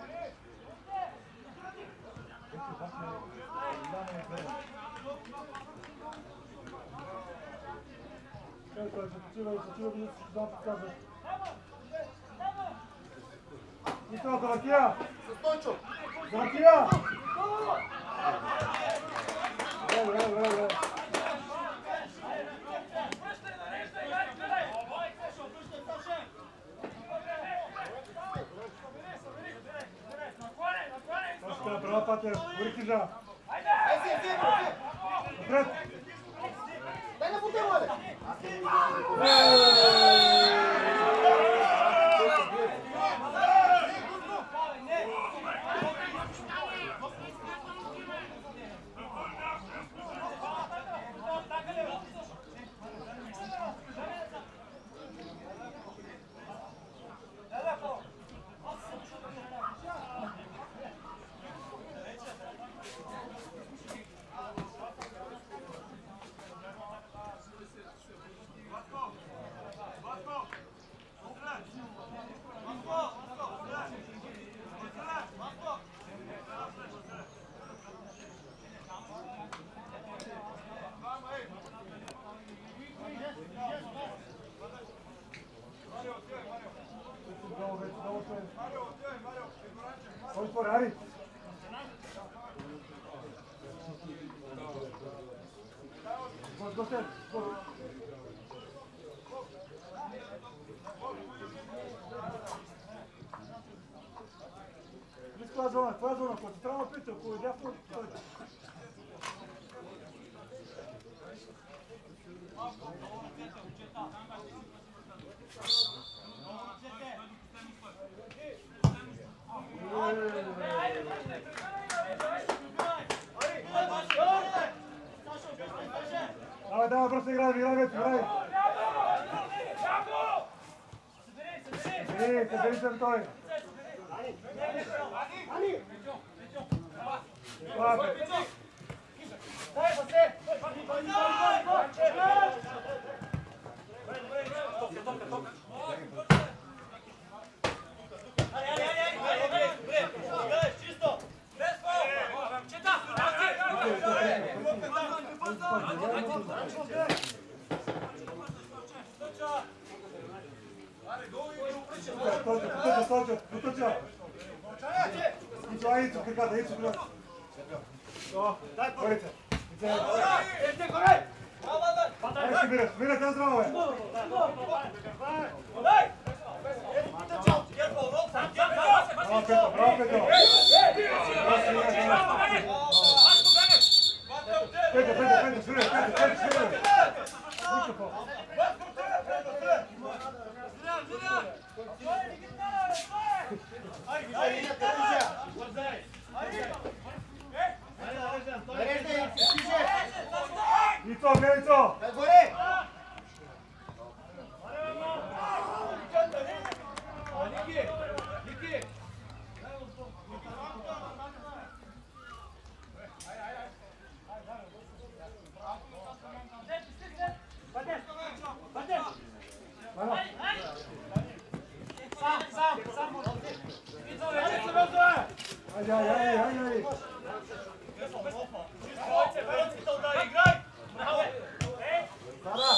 Исо, Завъртия!
Стойчо!
Завъртия! Добре. Права патя, гори Кижа. Напред!
Дай на пути, моля! Ари! Quella zona, concentriamo più, con il diafo. Давай, просто играй, играй. Собери се той.
Ajde, ajde, ajde, ajde. Sada.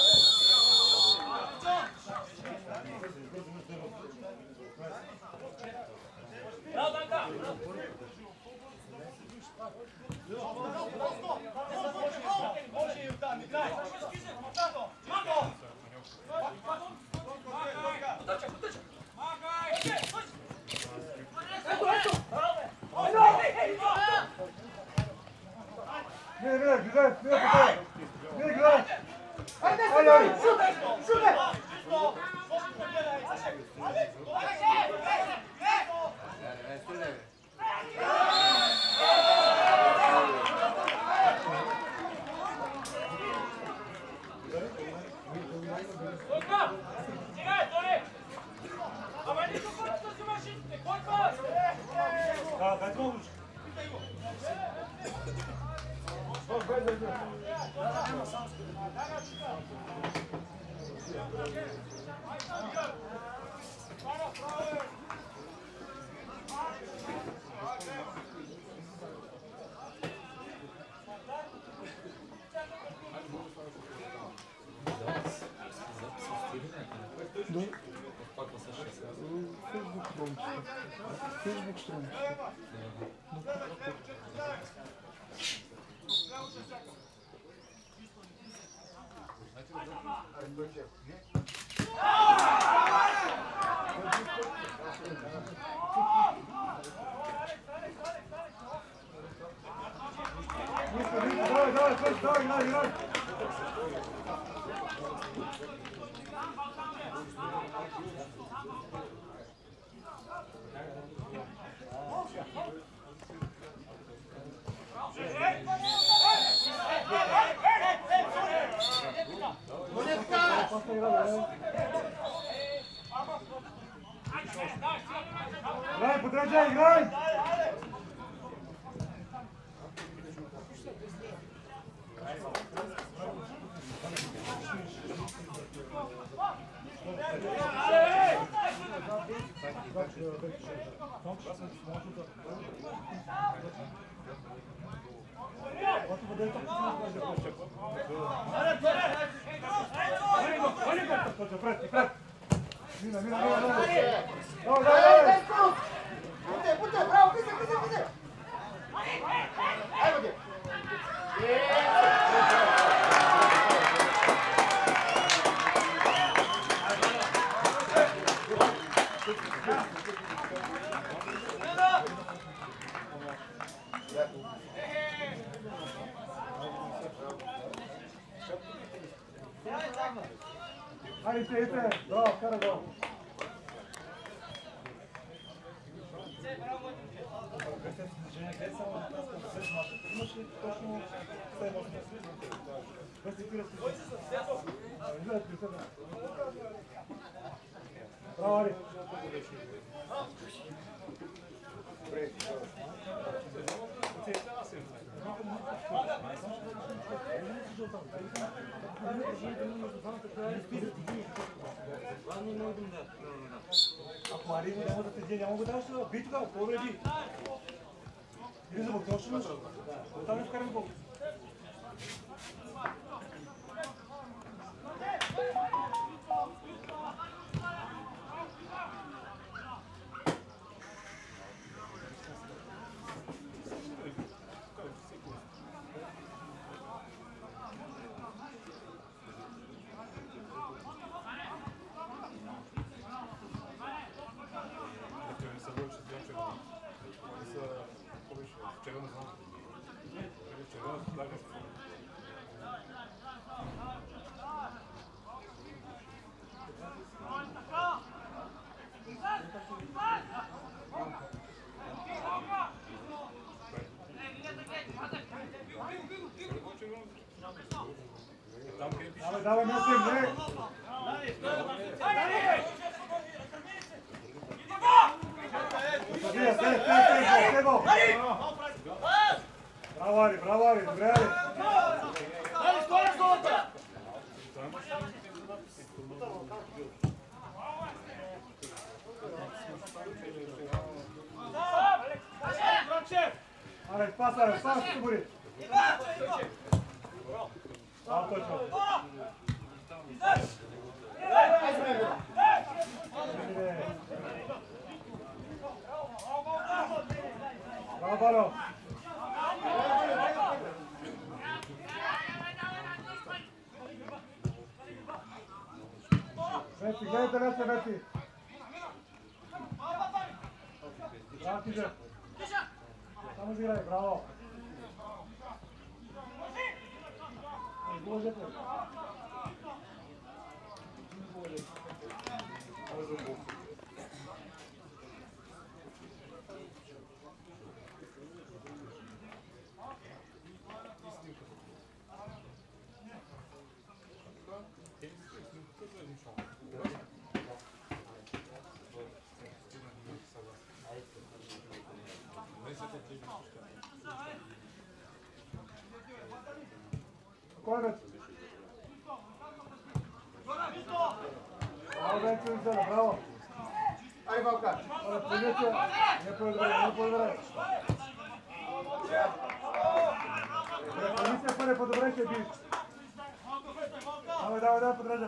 Mira, güzel, mira, mira, güzel.
Ajde,
Ajde, ajde.
šutaj, šutaj!
Da, daj to uđi.
Facebook stranичка.
Давай, давай, давай, давай, играй. Играй, подражай, играй! Мина, мина, мина, мина. Давай, давай, давай.
Путай, браво, визе! Ajmo gdje.
Ajde, idete. Bravo, kara gol. Имаш ли точно 7-8 без да кира си? Браво, Али! Ако Али няма да те дие, няма го даваш да би тогава, по-вреди. Или за боксов ще имаш? Оттам не вкарам гол. Давай, Милсин, не! Браво, Али, добре, Али!
Али, скоро золота!
Алекс, пас, Алекс, пас, ще бъде. А, точно. Браво, Бало. Вечи, гледайте вече, вечи. Браво, Тиже. Само играй, браво. Изложете. Кой вече? Браво, вече взела, браво.
Айде, Валка.
Позиция. Не по-добре, не по-добре. Позиция първи по-добре ще биш. Давай, подрежай.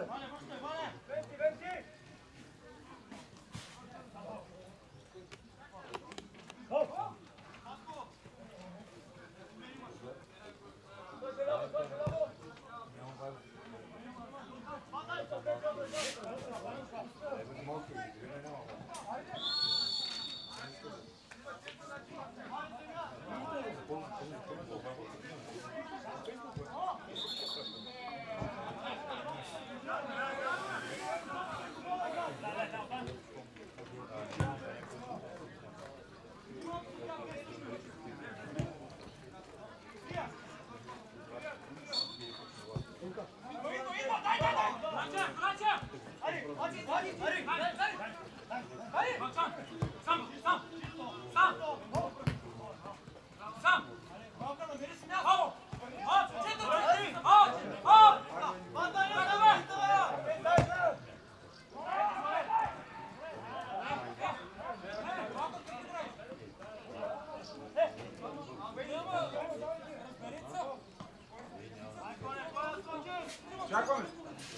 Чакаме.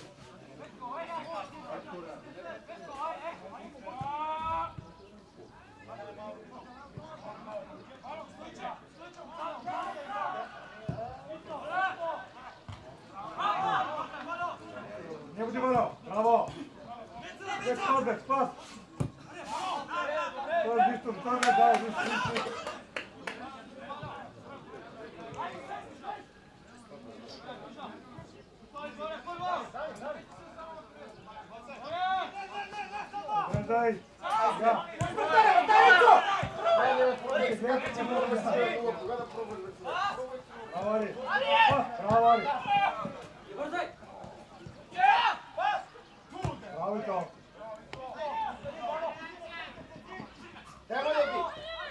Не буди Бало, браво. Без пас. Той е виждам, той ме дал, виждам. Дай. Да. Браво, Али. Браво, Али. Браво, Ито.
Трябва да ги.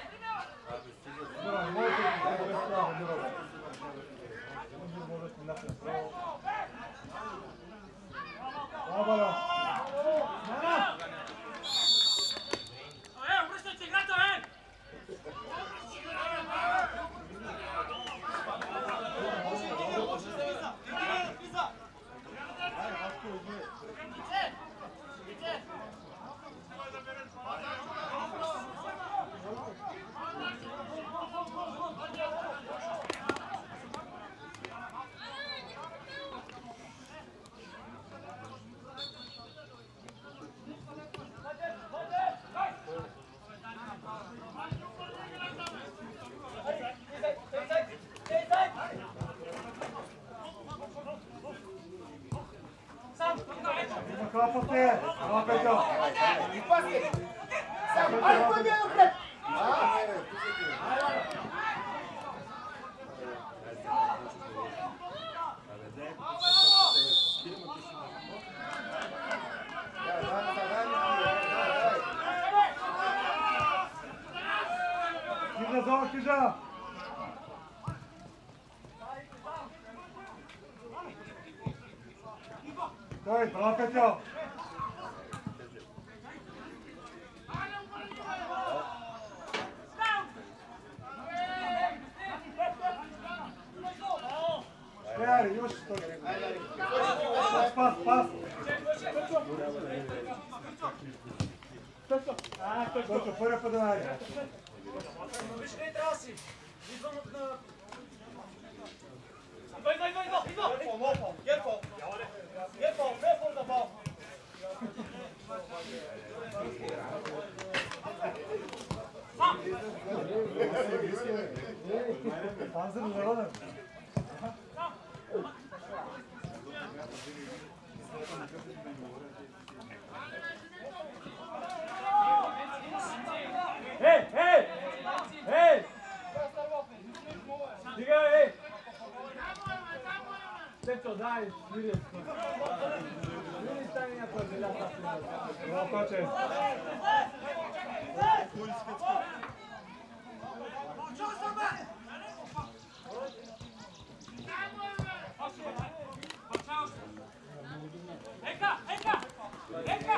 Не можете да го разправя, не можете. Не можете да направя. Браво, Бало. Хлопате! Хлопето!
И паски. Сам, айде, кой ми е напред?
Кижа, зова, кижа! Стой, браво, Петьо! Dari, još toga. Pas, pas. Točo, prvi pa Dari.
Više ne treba si. Izvam na...
Panzer uzaladım.
Hej, hej! Hej! Diga, hej! Steto, daj, vidi. Vidi stani na to, da ta se.
Bravo, Toče.
Eka, eka! Eka!